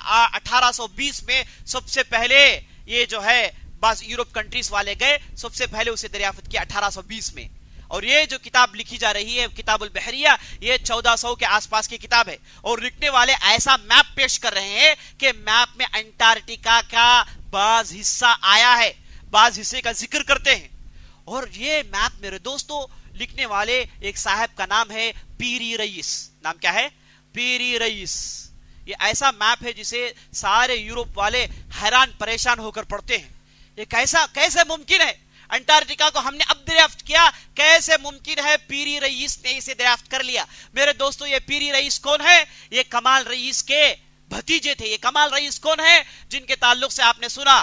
1820 میں سب سے پہلے یہ جو ہے بعض یورپ کنٹریز والے گئے, سب سے پہلے اسے دریافت کیا 1820 میں. اور یہ جو کتاب لکھی جا رہی ہے کتاب البحریہ, یہ 1400 کے آس پاس کی کتاب ہے. اور لکھنے والے ایسا میپ پیش کر رہے ہیں کہ میپ میں انٹارکٹیکا کا بعض حصہ آیا ہے, بعض حصے کا ذکر کرتے ہیں. اور یہ میپ میرے دوستوں لکھنے والے ایک صاحب کا نام ہے پیری رئیس. نام کیا ہے؟ پیری رئیس. یہ ایسا میپ ہے جسے سارے یورپ والے حیران پریشان ہو کر پڑھتے ہیں. یہ کیسے ممکن ہے؟ انٹارکٹیکا کو ہم نے اب دریافت کیا, کیسے ممکن ہے پیری رئیس نے اسے دریافت کر لیا؟ میرے دوستو یہ پیری رئیس کون ہے؟ یہ کمال رئیس کے بھتیجے تھے. یہ کمال رئیس کون ہے؟ جن کے تعلق سے آپ نے سنا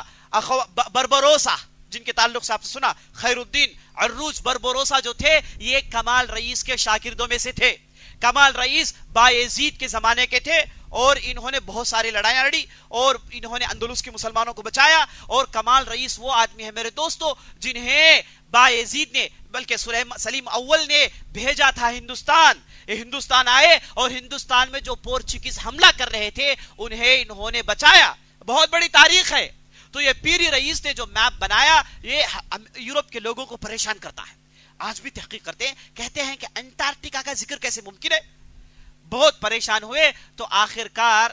بربروسا, جن کے تعلق سے آپ نے سنا خیر الدین عروج بربروسا جو تھے, یہ کمال رئیس کے شاگردوں میں سے تھے. کمال رئیس بایزید کے زمانے کے تھے اور انہوں نے بہت ساری لڑائیاں لڑی اور انہوں نے اندلس کے مسلمانوں کو بچایا. اور کمال رئیس وہ آدمی ہے میرے دوستو جنہیں بایزید نے بلکہ سلیم اول نے بھیجا تھا ہندوستان. ہندوستان آئے اور ہندوستان میں جو پورچگیز حملہ کر رہے تھے انہوں نے بچایا. بہت بڑی تاریخ ہے. تو یہ پیری رئیس نے جو میپ بنایا یہ یورپ کے لوگوں کو پریشان کرتا ہے. آج بھی تحقیق کرتے ہیں, کہتے ہیں کہ انٹارکٹیکا کا ذکر کیسے ممکن ہے. بہت پریشان ہوئے تو آخر کار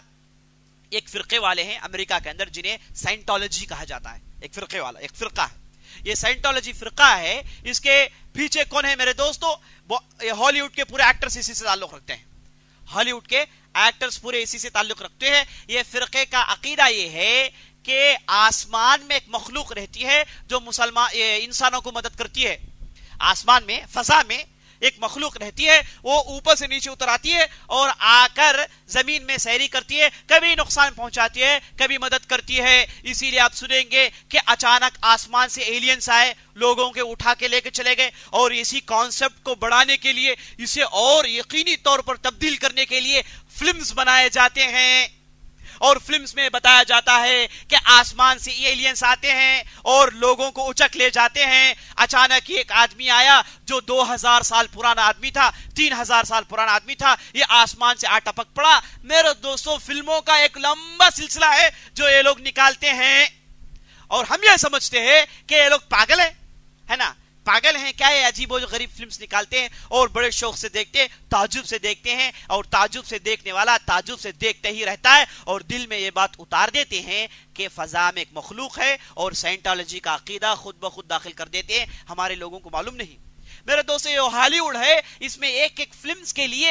ایک فرقے والے ہیں امریکہ کے اندر جنہیں سائنٹولوجی کہا جاتا ہے. ایک فرقہ ہے. یہ سائنٹولوجی فرقہ ہے. اس کے پیچھے کون ہے میرے دوستو؟ ہالی ووڈ کے پورے ایکٹرز اسی سے تعلق رکھتے ہیں. ہالی ووڈ کے ایکٹرز پورے اسی سے تعلق رکھتے ہیں. یہ فرقے کا عقیدہ یہ ہے کہ آسمان میں ایک مخلوق رہتی ہے جو انسانوں کو مدد کرتی ہے. آسمان میں فضا میں ایک مخلوق رہتی ہے, وہ اوپر سے نیچے اتر آتی ہے اور آ کر زمین میں سیری کرتی ہے, کبھی نقصان پہنچاتی ہے کبھی مدد کرتی ہے. اسی لیے آپ سنیں گے کہ اچانک آسمان سے ایلینز آئے, لوگوں کے اٹھا کے لے کے چلے گئے. اور اسی کانسیپٹ کو بڑھانے کے لیے, اسے اور یقینی طور پر تبدیل کرنے کے لیے فلمز بنائے جاتے ہیں. اور فلمز میں بتایا جاتا ہے کہ آسمان سے ایلینز آتے ہیں اور لوگوں کو اچک لے جاتے ہیں. اچانک ایک آدمی آیا جو 2000 سال پرانا آدمی تھا, 3000 سال پرانا آدمی تھا, یہ آسمان سے آ ٹپک پڑا. میرے دوستوں فلموں کا ایک لمبا سلسلہ ہے جو یہ لوگ نکالتے ہیں اور ہم یہ سمجھتے ہیں کہ یہ لوگ پاگل ہیں, ہے نا, پاگل ہیں کیا, یہ عجیب و غریب فلمز نکالتے ہیں اور بڑے شوق سے دیکھتے ہیں, تعجب سے دیکھتے ہیں. اور تعجب سے دیکھنے والا تعجب سے دیکھتے ہی رہتا ہے اور دل میں یہ بات اتار دیتے ہیں کہ فضا میں ایک مخلوق ہے اور سائنٹولوجی کا عقیدہ خود بخود داخل کر دیتے ہیں. ہمارے لوگوں کو معلوم نہیں. میرے دوستو یہ ہالی ووڈ ہے, اس میں ایک فلمز کے لیے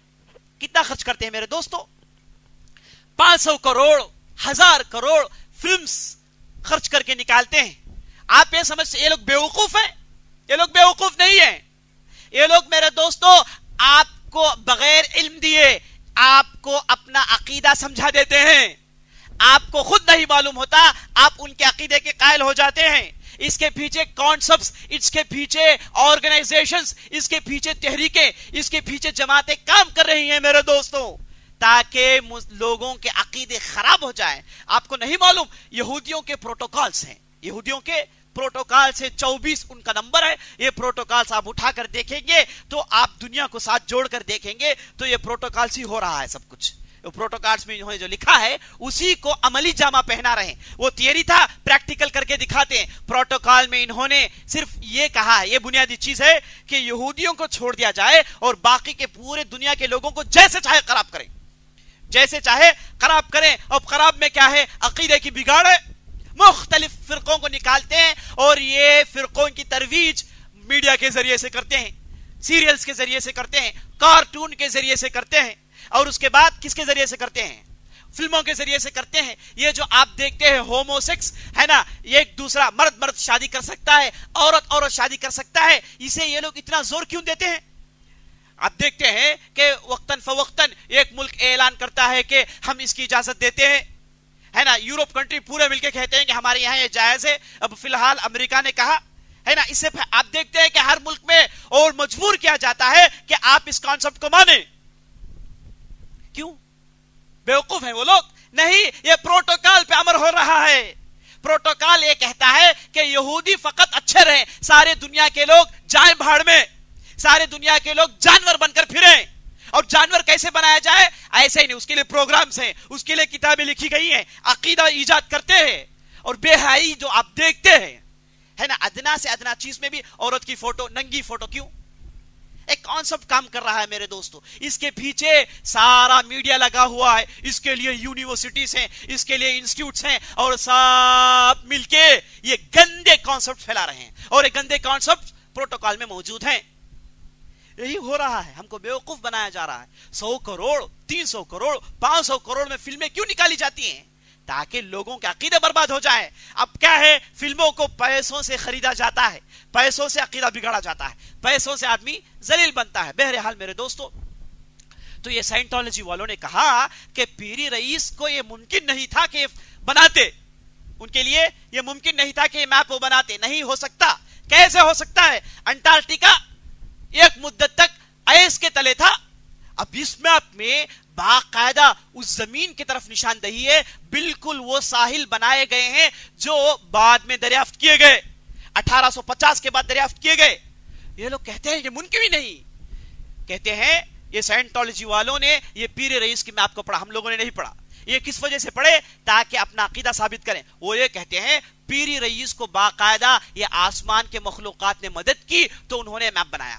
کتنا خرچ کرتے ہیں میرے دوستو؟ 500 کروڑ 1000 کروڑ فلمز خرچ کر کے نکالتے ہیں. آپ یہ سمجھتے یہ لوگ بیوقوف ہیں؟ یہ لوگ بیوقوف نہیں ہیں. یہ لوگ میرے دوستو آپ کو بغیر علم دیے آپ کو اپنا عقیدہ سمجھا دیتے ہیں. آپ کو خود نہیں معلوم ہوتا, آپ ان کے عقیدے کے قائل ہو جاتے ہیں. اس کے پیچھے کانسپٹس, اس کے پیچھے آرگنائزیشنز, اس کے پیچھے تحریکیں, اس کے پیچھے جماعتیں کام کر رہی ہیں میرے دوستوں تاکہ لوگوں کے عقیدے خراب ہو جائیں. آپ کو نہیں معلوم یہودیوں کے پروٹوکالز ہیں, یہودیوں کے پروٹوکال سے 24 ان کا نمبر ہے. یہ پروٹوکالز آپ اٹھا کر دیکھیں گے تو آپ دنیا کو ساتھ جوڑ کر دیکھیں گے تو یہ پروٹوکالز ہی ہو رہا ہے سب کچھ. پروٹوکالز میں انہوں نے جو لکھا ہے اسی کو عملی جامہ پہنا رہے ہیں. وہ تھیوری تھا, پریکٹیکل کر کے دکھاتے ہیں. پروٹوکال میں انہوں نے صرف یہ کہا ہے, یہ بنیادی چیز ہے کہ یہودیوں کو چھوڑ دیا جائے اور باقی کے پورے دنیا کے لوگوں کو جیسے چاہے خراب کریں, جیسے چاہے خراب کریں. اب خراب میں کیا ہے؟ عقیدے کی بگاڑ ہے. مختلف فرقوں کو نکالتے ہیں اور یہ فرقوں کی ترویج میڈیا کے ذریعے سے کرتے ہیں, سیریلز کے ذریعے سے کرتے ہیں, کارٹون کے ذریعے سے کرتے ہیں. اور اس کے بعد کس کے ذریعے سے کرتے ہیں؟ فلموں کے ذریعے سے کرتے ہیں. یہ جو آپ دیکھتے ہیں ہومو سیکس ہے نا, یہ ایک دوسرا مرد شادی کر سکتا ہے, عورت شادی کر سکتا ہے, اسے یہ لوگ اتنا زور کیوں دیتے ہیں؟ آپ دیکھتے ہیں کہ وقتاً فوقتاً ایک ملک اعلان کرتا ہے کہ ہم اس کی اجازت دیتے ہیں، ہے نا، یورپ کنٹری پورے مل کے کہتے ہیں کہ ہمارے یہاں یہ جائز ہے، اب فی الحال امریکہ نے کہا، ہے نا، اس سے آپ دیکھتے ہیں کہ ہر ملک میں اور مجبور کیا جاتا ہے کہ آپ اس کانسیپٹ کو مانیں. کیوں؟ بیوقوف ہیں وہ لوگ. نہیں، یہ پروٹوکال پہ عمل ہو رہا ہے. پروٹوکال یہ کہتا ہے کہ یہودی فقط اچھے رہیں، سارے دنیا کے لوگ جائیں بھاڑ میں، سارے دنیا کے لوگ جانور بن کر پھریں. اور جانور کیسے بنایا جائے؟ ایسے ہی نہیں، اس کے لیے پروگرامز ہیں، اس کے لیے کتابیں لکھی گئی ہیں، عقیدہ ایجاد کرتے ہیں. اور بے حیائی جو آپ دیکھتے ہیں، ہے نا، ادنا سے ادنا چیز میں بھی عورت کی فوٹو، ننگی فوٹو. کیوں؟ ایک کانسیپٹ کام کر رہا ہے میرے دوستو. اس کے پیچھے سارا میڈیا لگا ہوا ہے، اس کے لیے یونیورسٹیز ہیں، اس کے لیے انسٹیٹیوٹس ہیں، اور سب مل کے یہ گندے کانسیپٹ پھیلا رہے ہیں. اور یہ گندے کانسیپٹ پروٹوکال میں موجود ہیں. یہی ہو رہا ہے، ہم کو بیوقوف بنایا جا رہا ہے. 100 کروڑ 300 کروڑ 500 کروڑ میں فلمیں کیوں نکالی جاتی ہیں؟ تاکہ لوگوں کے عقیدہ برباد ہو جائے. اب کیا ہے، فلموں کو پیسوں سے خریدا جاتا ہے، پیسوں سے عقیدہ بگاڑا جاتا ہے، پیسوں سے آدمی ذلیل بنتا ہے. بہرحال میرے دوستو، تو یہ سائنٹولوجی والوں نے کہا کہ پیری رئیس کو یہ ممکن نہیں تھا کہ بناتے، ان کے لیے یہ ممکن نہیں تھا کہ یہ میپ وہ بناتے. نہیں ہو سکتا. کیسے ہو سکتا ہے؟ انٹارکٹیکا ایک مدت تک آئس کے تلے تھا. اب اس میپ میں باقاعدہ اس زمین کی طرف نشاندہی ہے. بالکل وہ ساحل بنائے گئے ہیں جو بعد میں دریافت کیے گئے، 1850 کے بعد دریافت کیے گئے. یہ لوگ کہتے ہیں کہ ممکن ہی نہیں. کہتے ہیں یہ سائنٹولوجی والوں نے یہ پیر رئیس کی میپ کو پڑھا، ہم لوگوں نے نہیں پڑھا. یہ کس وجہ سے پڑھے؟ تاکہ اپنا عقیدہ ثابت کریں. وہ یہ کہتے ہیں پیری رئیس کو باقاعدہ یہ آسمان کے مخلوقات نے مدد کی تو انہوں نے میپ بنایا،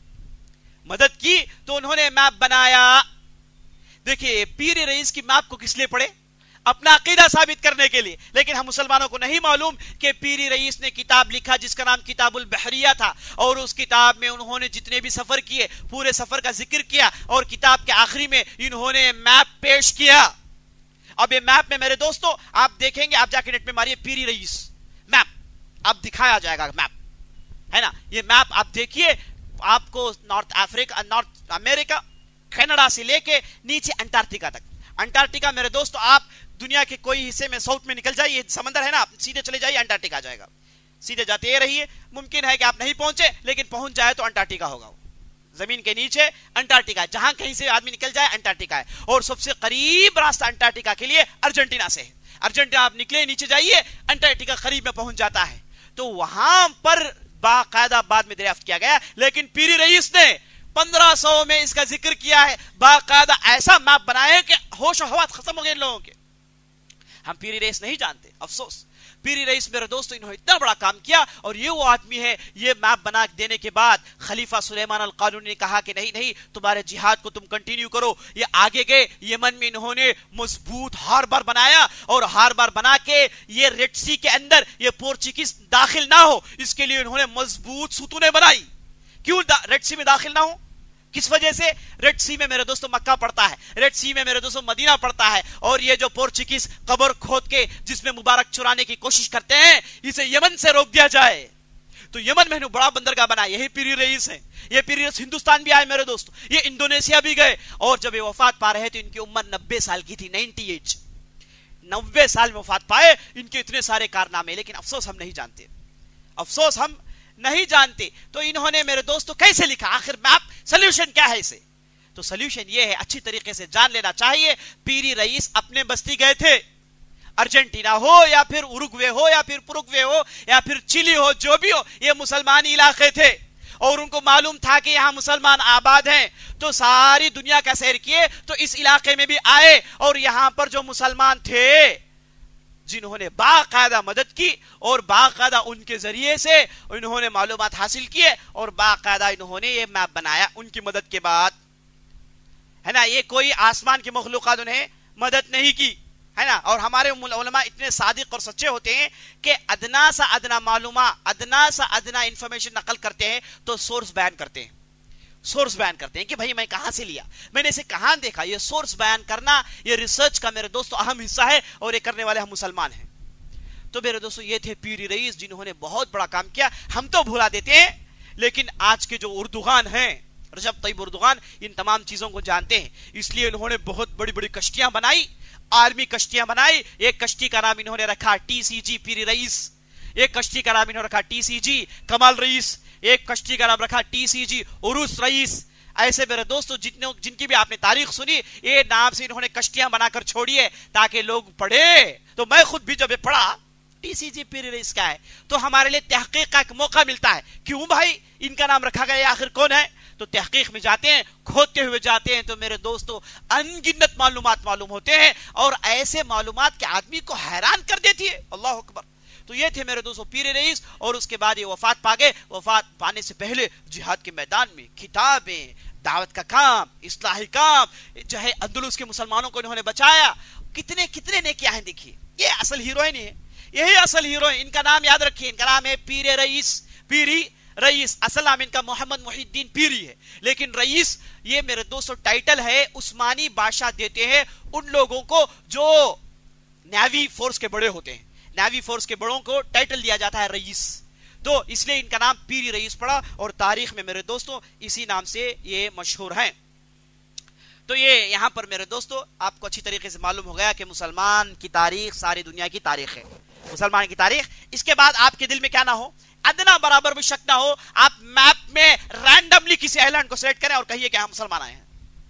مدد کی تو انہوں نے میپ بنایا. دیکھیے، پیری رئیس کی میپ کو کس لیے پڑھے؟ اپنا عقیدہ ثابت کرنے کے لیے. لیکن ہم مسلمانوں کو نہیں معلوم کہ پیری رئیس نے کتاب لکھا جس کا نام کتاب البحریہ تھا، اور اس کتاب میں انہوں نے جتنے بھی سفر کیے پورے سفر کا ذکر کیا، اور کتاب کے آخری میں انہوں نے میپ پیش کیا. اب یہ میپ میں میرے دوستو آپ دیکھیں گے، آپ جا کے نیٹ میں ماریے پیری رئیس میپ، آپ دکھایا جائے گا میپ، ہے نا. یہ میپ آپ دیکھیے، آپ کو north Africa, north America, Canada سے لے کے نیچے انٹارکٹیکا تک. انٹارکٹیکا میرے دوستو آپ دنیا کے کوئی حصے میں ساؤتھ میں نکل جائیے، سمندر ہے نا، آپ سیدھے چلے جائیے انٹارکٹیکا آ جائے گا. سیدھے جاتے ہی رہیے، ممکن ہے کہ آپ نہیں پہنچے لیکن پہنچ جائے تو انٹارکٹیکا ہوگا. زمین کے نیچے انٹارکٹیکا، جہاں کہیں سے آدمی نکل جائے انٹارکٹیکا ہے. اور سب سے قریب راستہ انٹارکٹیکا کے لیے ارجنٹینا سے ہے. ارجنٹینا آپ نکلے نیچے جائیے، انٹارکٹیکا قریب میں پہنچ جاتا ہے. تو وہاں پر باقاعدہ بعد میں دریافت کیا گیا، لیکن پیری رئیس نے 1500 میں اس کا ذکر کیا ہے. باقاعدہ ایسا میپ بنایا کہ ہوش و حواس ختم ہو گئے ان لوگوں کے. ہم پیری رئیس نہیں جانتے. افسوس، پیری رئیس میرے دوستو انہوں نے اتنا بڑا کام کیا. اور یہ وہ آدمی ہے، یہ میپ بنا دینے کے بعد خلیفہ سلیمان القانونی نے کہا کہ نہیں نہیں، تمہارے جہاد کو تم کنٹینیو کرو. یہ آگے گئے، یمن میں انہوں نے مضبوط ہاربر بنایا، اور ہاربر بنا کے یہ ریڈ سی کے اندر یہ پورچیگیز داخل نہ ہو، اس کے لیے انہوں نے مضبوط ستونیں بنائی. کیوں ریڈ سی میں داخل نہ ہو؟ کس وجہ سے؟ ریڈ سی میں میرے دوستو مکہ پڑتا ہے، ریڈ سی میں میرے دوستو مدینہ پڑتا ہے. اور یہ جو پورچیگیز قبر کھود کے جس میں مبارک چرانے کی کوشش کرتے ہیں، اسے یمن سے روک دیا جائے. تو یمن میں بڑا بندرگاہ بنا، یہی پیری رئیس ہیں. یہ پیری رئیس ہندوستان بھی آئے میرے دوستو، یہ انڈونیشیا بھی گئے. اور جب یہ وفات پا رہے تھے ان کی عمر 90 سال کی تھی. 90 سال میں وفات پائے. ان کے اتنے سارے کارنامے، لیکن افسوس ہم نہیں جانتے، افسوس ہم نہیں جانتے. تو انہوں نے میرے دوستو کیسے لکھا؟ آخر میپ سلیوشن کیا ہے اسے؟ تو سلیوشن یہ ہے، اچھی طریقے سے جان لینا چاہیے. پیری رئیس اپنے بستی گئے تھے، ارجنٹینا ہو یا پھر اروگوے ہو یا پھر پروگوے ہو یا پھر چلی ہو، جو بھی ہو، یہ مسلمانی علاقے تھے. اور ان کو معلوم تھا کہ یہاں مسلمان آباد ہیں. تو ساری دنیا کا سیر کیے تو اس علاقے میں بھی آئے، اور یہاں پر جو مسلمان تھے جنہوں نے باقاعدہ مدد کی، اور باقاعدہ ان کے ذریعے سے انہوں نے معلومات حاصل کیے، اور باقاعدہ انہوں نے یہ میپ بنایا ان کی مدد کے بعد، ہے نا. یہ کوئی آسمان کی مخلوقات انہیں مدد نہیں کی، ہے نا. اور ہمارے علماء اتنے صادق اور سچے ہوتے ہیں کہ ادنا سا ادنا معلومات، ادنا سا ادنا انفارمیشن نقل کرتے ہیں تو سورس بیان کرتے ہیں. سورس بیان کرتے ہیں کہ بھائی میں کہاں سے لیا، میں نے اسے کہاں دیکھا. یہ سورس بیان کرنا یہ ریسرچ کا میرے دوستو اہم حصہ ہے، اور یہ کرنے والے ہم مسلمان ہیں. تو میرے دوستو یہ تھے پیری رئیس جنہوں نے بہت بڑا کام کیا. ہم تو بھلا دیتے ہیں، لیکن آج کے جو اردوغان ہیں، رجب طیب اردوغان ان تمام چیزوں کو جانتے ہیں، اس لیے انہوں نے بہت بڑی بڑی کشتیاں بنائی، عالمی کشتیاں بنائی. ایک کشتی کا نام انہوں نے رکھا ٹی سی جی پیری رئیس، ایک کشتی کا نام انہوں نے رکھا ٹی سی جی کمال رئیس، ایک کشتی کا نام رکھا ٹی سی جی عروس رئیس. ایسے میرے دوستو جن کی بھی آپ نے تاریخ سنی، یہ نام سے انہوں نے کشتیاں بنا کر چھوڑی ہے تاکہ لوگ پڑھے. تو میں خود بھی جب پڑھا ٹی سی جی پیری رئیس کا ہے تو ہمارے لیے تحقیق کا ایک موقع ملتا ہے. کیوں بھائی ان کا نام رکھا گیا، آخر کون ہے؟ تو تحقیق میں جاتے ہیں، کھودتے ہوئے جاتے ہیں تو میرے دوستو ان گنت معلومات معلوم ہوتے ہیں، اور ایسے معلومات کے آدمی کو حیران کر دیتی ہے. اللہ اکبر. تو یہ تھے میرے دوستو پیر رئیس، اور اس کے بعد یہ وفات پا گئے. وفات پانے سے پہلے جہاد کے میدان میں کتابیں، دعوت کا کام، اصلاحی کام، جو ہے اندلس کے مسلمانوں کو انہوں نے بچایا. کتنے کتنے نیکیاں ہیں. دیکھیے یہ اصل ہیروئن ہے، یہی اصل ہیروئن. ان کا نام یاد رکھیے، ان کا نام ہے پیر رئیس. پیری رئیس، اصل نام ان کا محمد محی الدین پیری ہے، لیکن رئیس یہ میرے دوستو ٹائٹل ہے عثمانی بادشاہ دیتے ہیں ان لوگوں کو جو نیوی فورس کے بڑے ہوتے ہیں. نیوی فورس کے بڑوں کو ٹائٹل دیا جاتا ہے رئیس، تو اس لیے ان کا نام پیری رئیس پڑا، اور تاریخ میں میرے دوستو اسی نام سے یہ مشہور ہیں. تو یہ یہاں پر میرے دوستو آپ کو اچھی طریقے سے معلوم ہو گیا کہ مسلمان کی تاریخ ساری دنیا کی تاریخ ہے. مسلمان کی تاریخ. اس کے بعد آپ کے دل میں کیا نہ ہو، ادنا برابر بھی شک نہ ہو، آپ میپ میں رینڈملی کسی آئی لینڈ کو سلیکٹ کریں اور کہیے کہ ہم مسلمان آئے ہیں.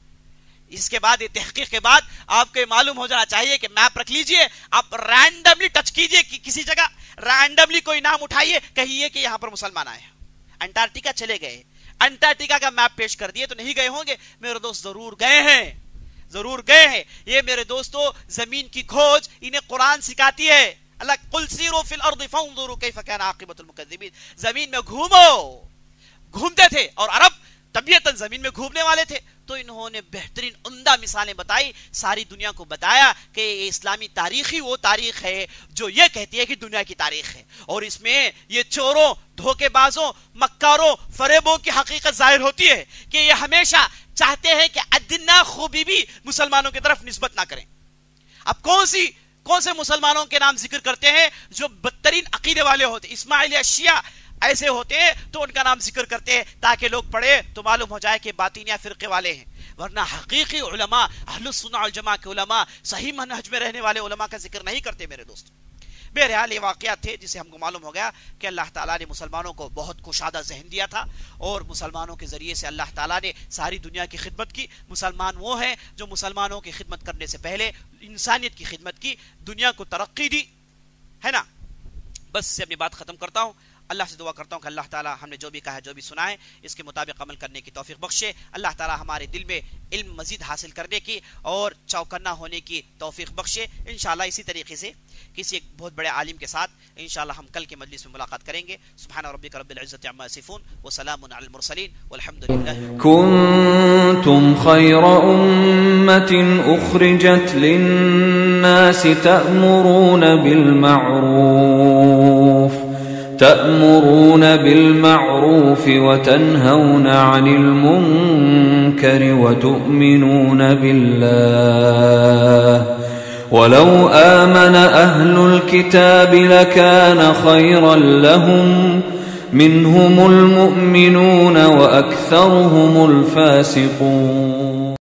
اس کے بعد یہ تحقیق کے بعد آپ کو معلوم ہو جانا چاہیے کہ میپ رکھ لیجئے، آپ رینڈملی ٹچ کیجئے کسی جگہ، رینڈملی کوئی نام اٹھائیے، کہیے کہ یہاں پر مسلمان آئے ہیں. انٹارکٹیکا چلے گئے، انٹارکٹیکا کا میپ پیش کر دیے تو نہیں گئے ہوں گے میرے دوست؟ ضرور گئے ہیں، ضرور گئے ہیں. یہ میرے دوستو زمین کی کھوج انہیں قرآن سکھاتی ہے. اللہ قل سیروا فی الارض فانظروا کیف کان عاقبۃ المکذبین. زمین میں گھومو، گھومتے تھے، اور عرب طبیعتاً زمین میں گھومنے والے تھے، تو انہوں نے بہترین عمدہ مثالیں بتائی، ساری دنیا کو بتایا کہ یہ اسلامی تاریخ ہی وہ تاریخ ہے جو یہ کہتی ہے کہ دنیا کی تاریخ ہے، اور اس میں یہ چوروں، دھوکے بازوں، مکاروں، فریبوں کی حقیقت ظاہر ہوتی ہے کہ یہ ہمیشہ چاہتے ہیں کہ ادنا خوبی بھی مسلمانوں کی طرف نسبت نہ کریں. اب کون سے مسلمانوں کے نام ذکر کرتے ہیں جو بدترین عقیدے والے ہوتے، اسماعیلیہ شیعہ ایسے ہوتے ہیں تو ان کا نام ذکر کرتے ہیں تاکہ لوگ پڑھے تو معلوم ہو جائے کہ باطینیہ فرقے والے ہیں. ورنہ حقیقی علماء، اہل السنہ والجماعہ کے علماء، صحیح منہج میں رہنے والے علماء کا ذکر نہیں کرتے میرے دوست. بہرحال یہ واقعات تھے جسے ہم کو معلوم ہو گیا کہ اللہ تعالیٰ نے مسلمانوں کو بہت کشادہ ذہن دیا تھا، اور مسلمانوں کے ذریعے سے اللہ تعالیٰ نے ساری دنیا کی خدمت کی. مسلمان وہ ہیں جو مسلمانوں کی خدمت کرنے سے پہلے انسانیت کی خدمت کی، دنیا کو ترقی دی ہے نا. بس سے اپنی بات ختم کرتا ہوں. اللہ سے دعا کرتا ہوں کہ اللہ تعالیٰ ہم نے جو بھی کہا ہے، جو بھی سنا ہے، اس کے مطابق عمل کرنے کی توفیق بخشے. اللہ تعالیٰ ہمارے دل میں علم مزید حاصل کرنے کی اور چوکنا ہونے کی توفیق بخشے. انشاءاللہ اسی طریقے سے کسی ایک بہت بڑے عالم کے ساتھ انشاءاللہ ہم کل کے مجلس میں ملاقات کریں گے. سبحان ربک رب العزت عما یصفون وسلام علی المرسلین والحمد للہ. کنتم خیر امة اخرجت للناس تأمرون بالمعروف وتنهون عن المنكر وتؤمنون بالله ولو آمن أهل الكتاب لكان خيرا لهم منهم المؤمنون وأكثرهم الفاسقون.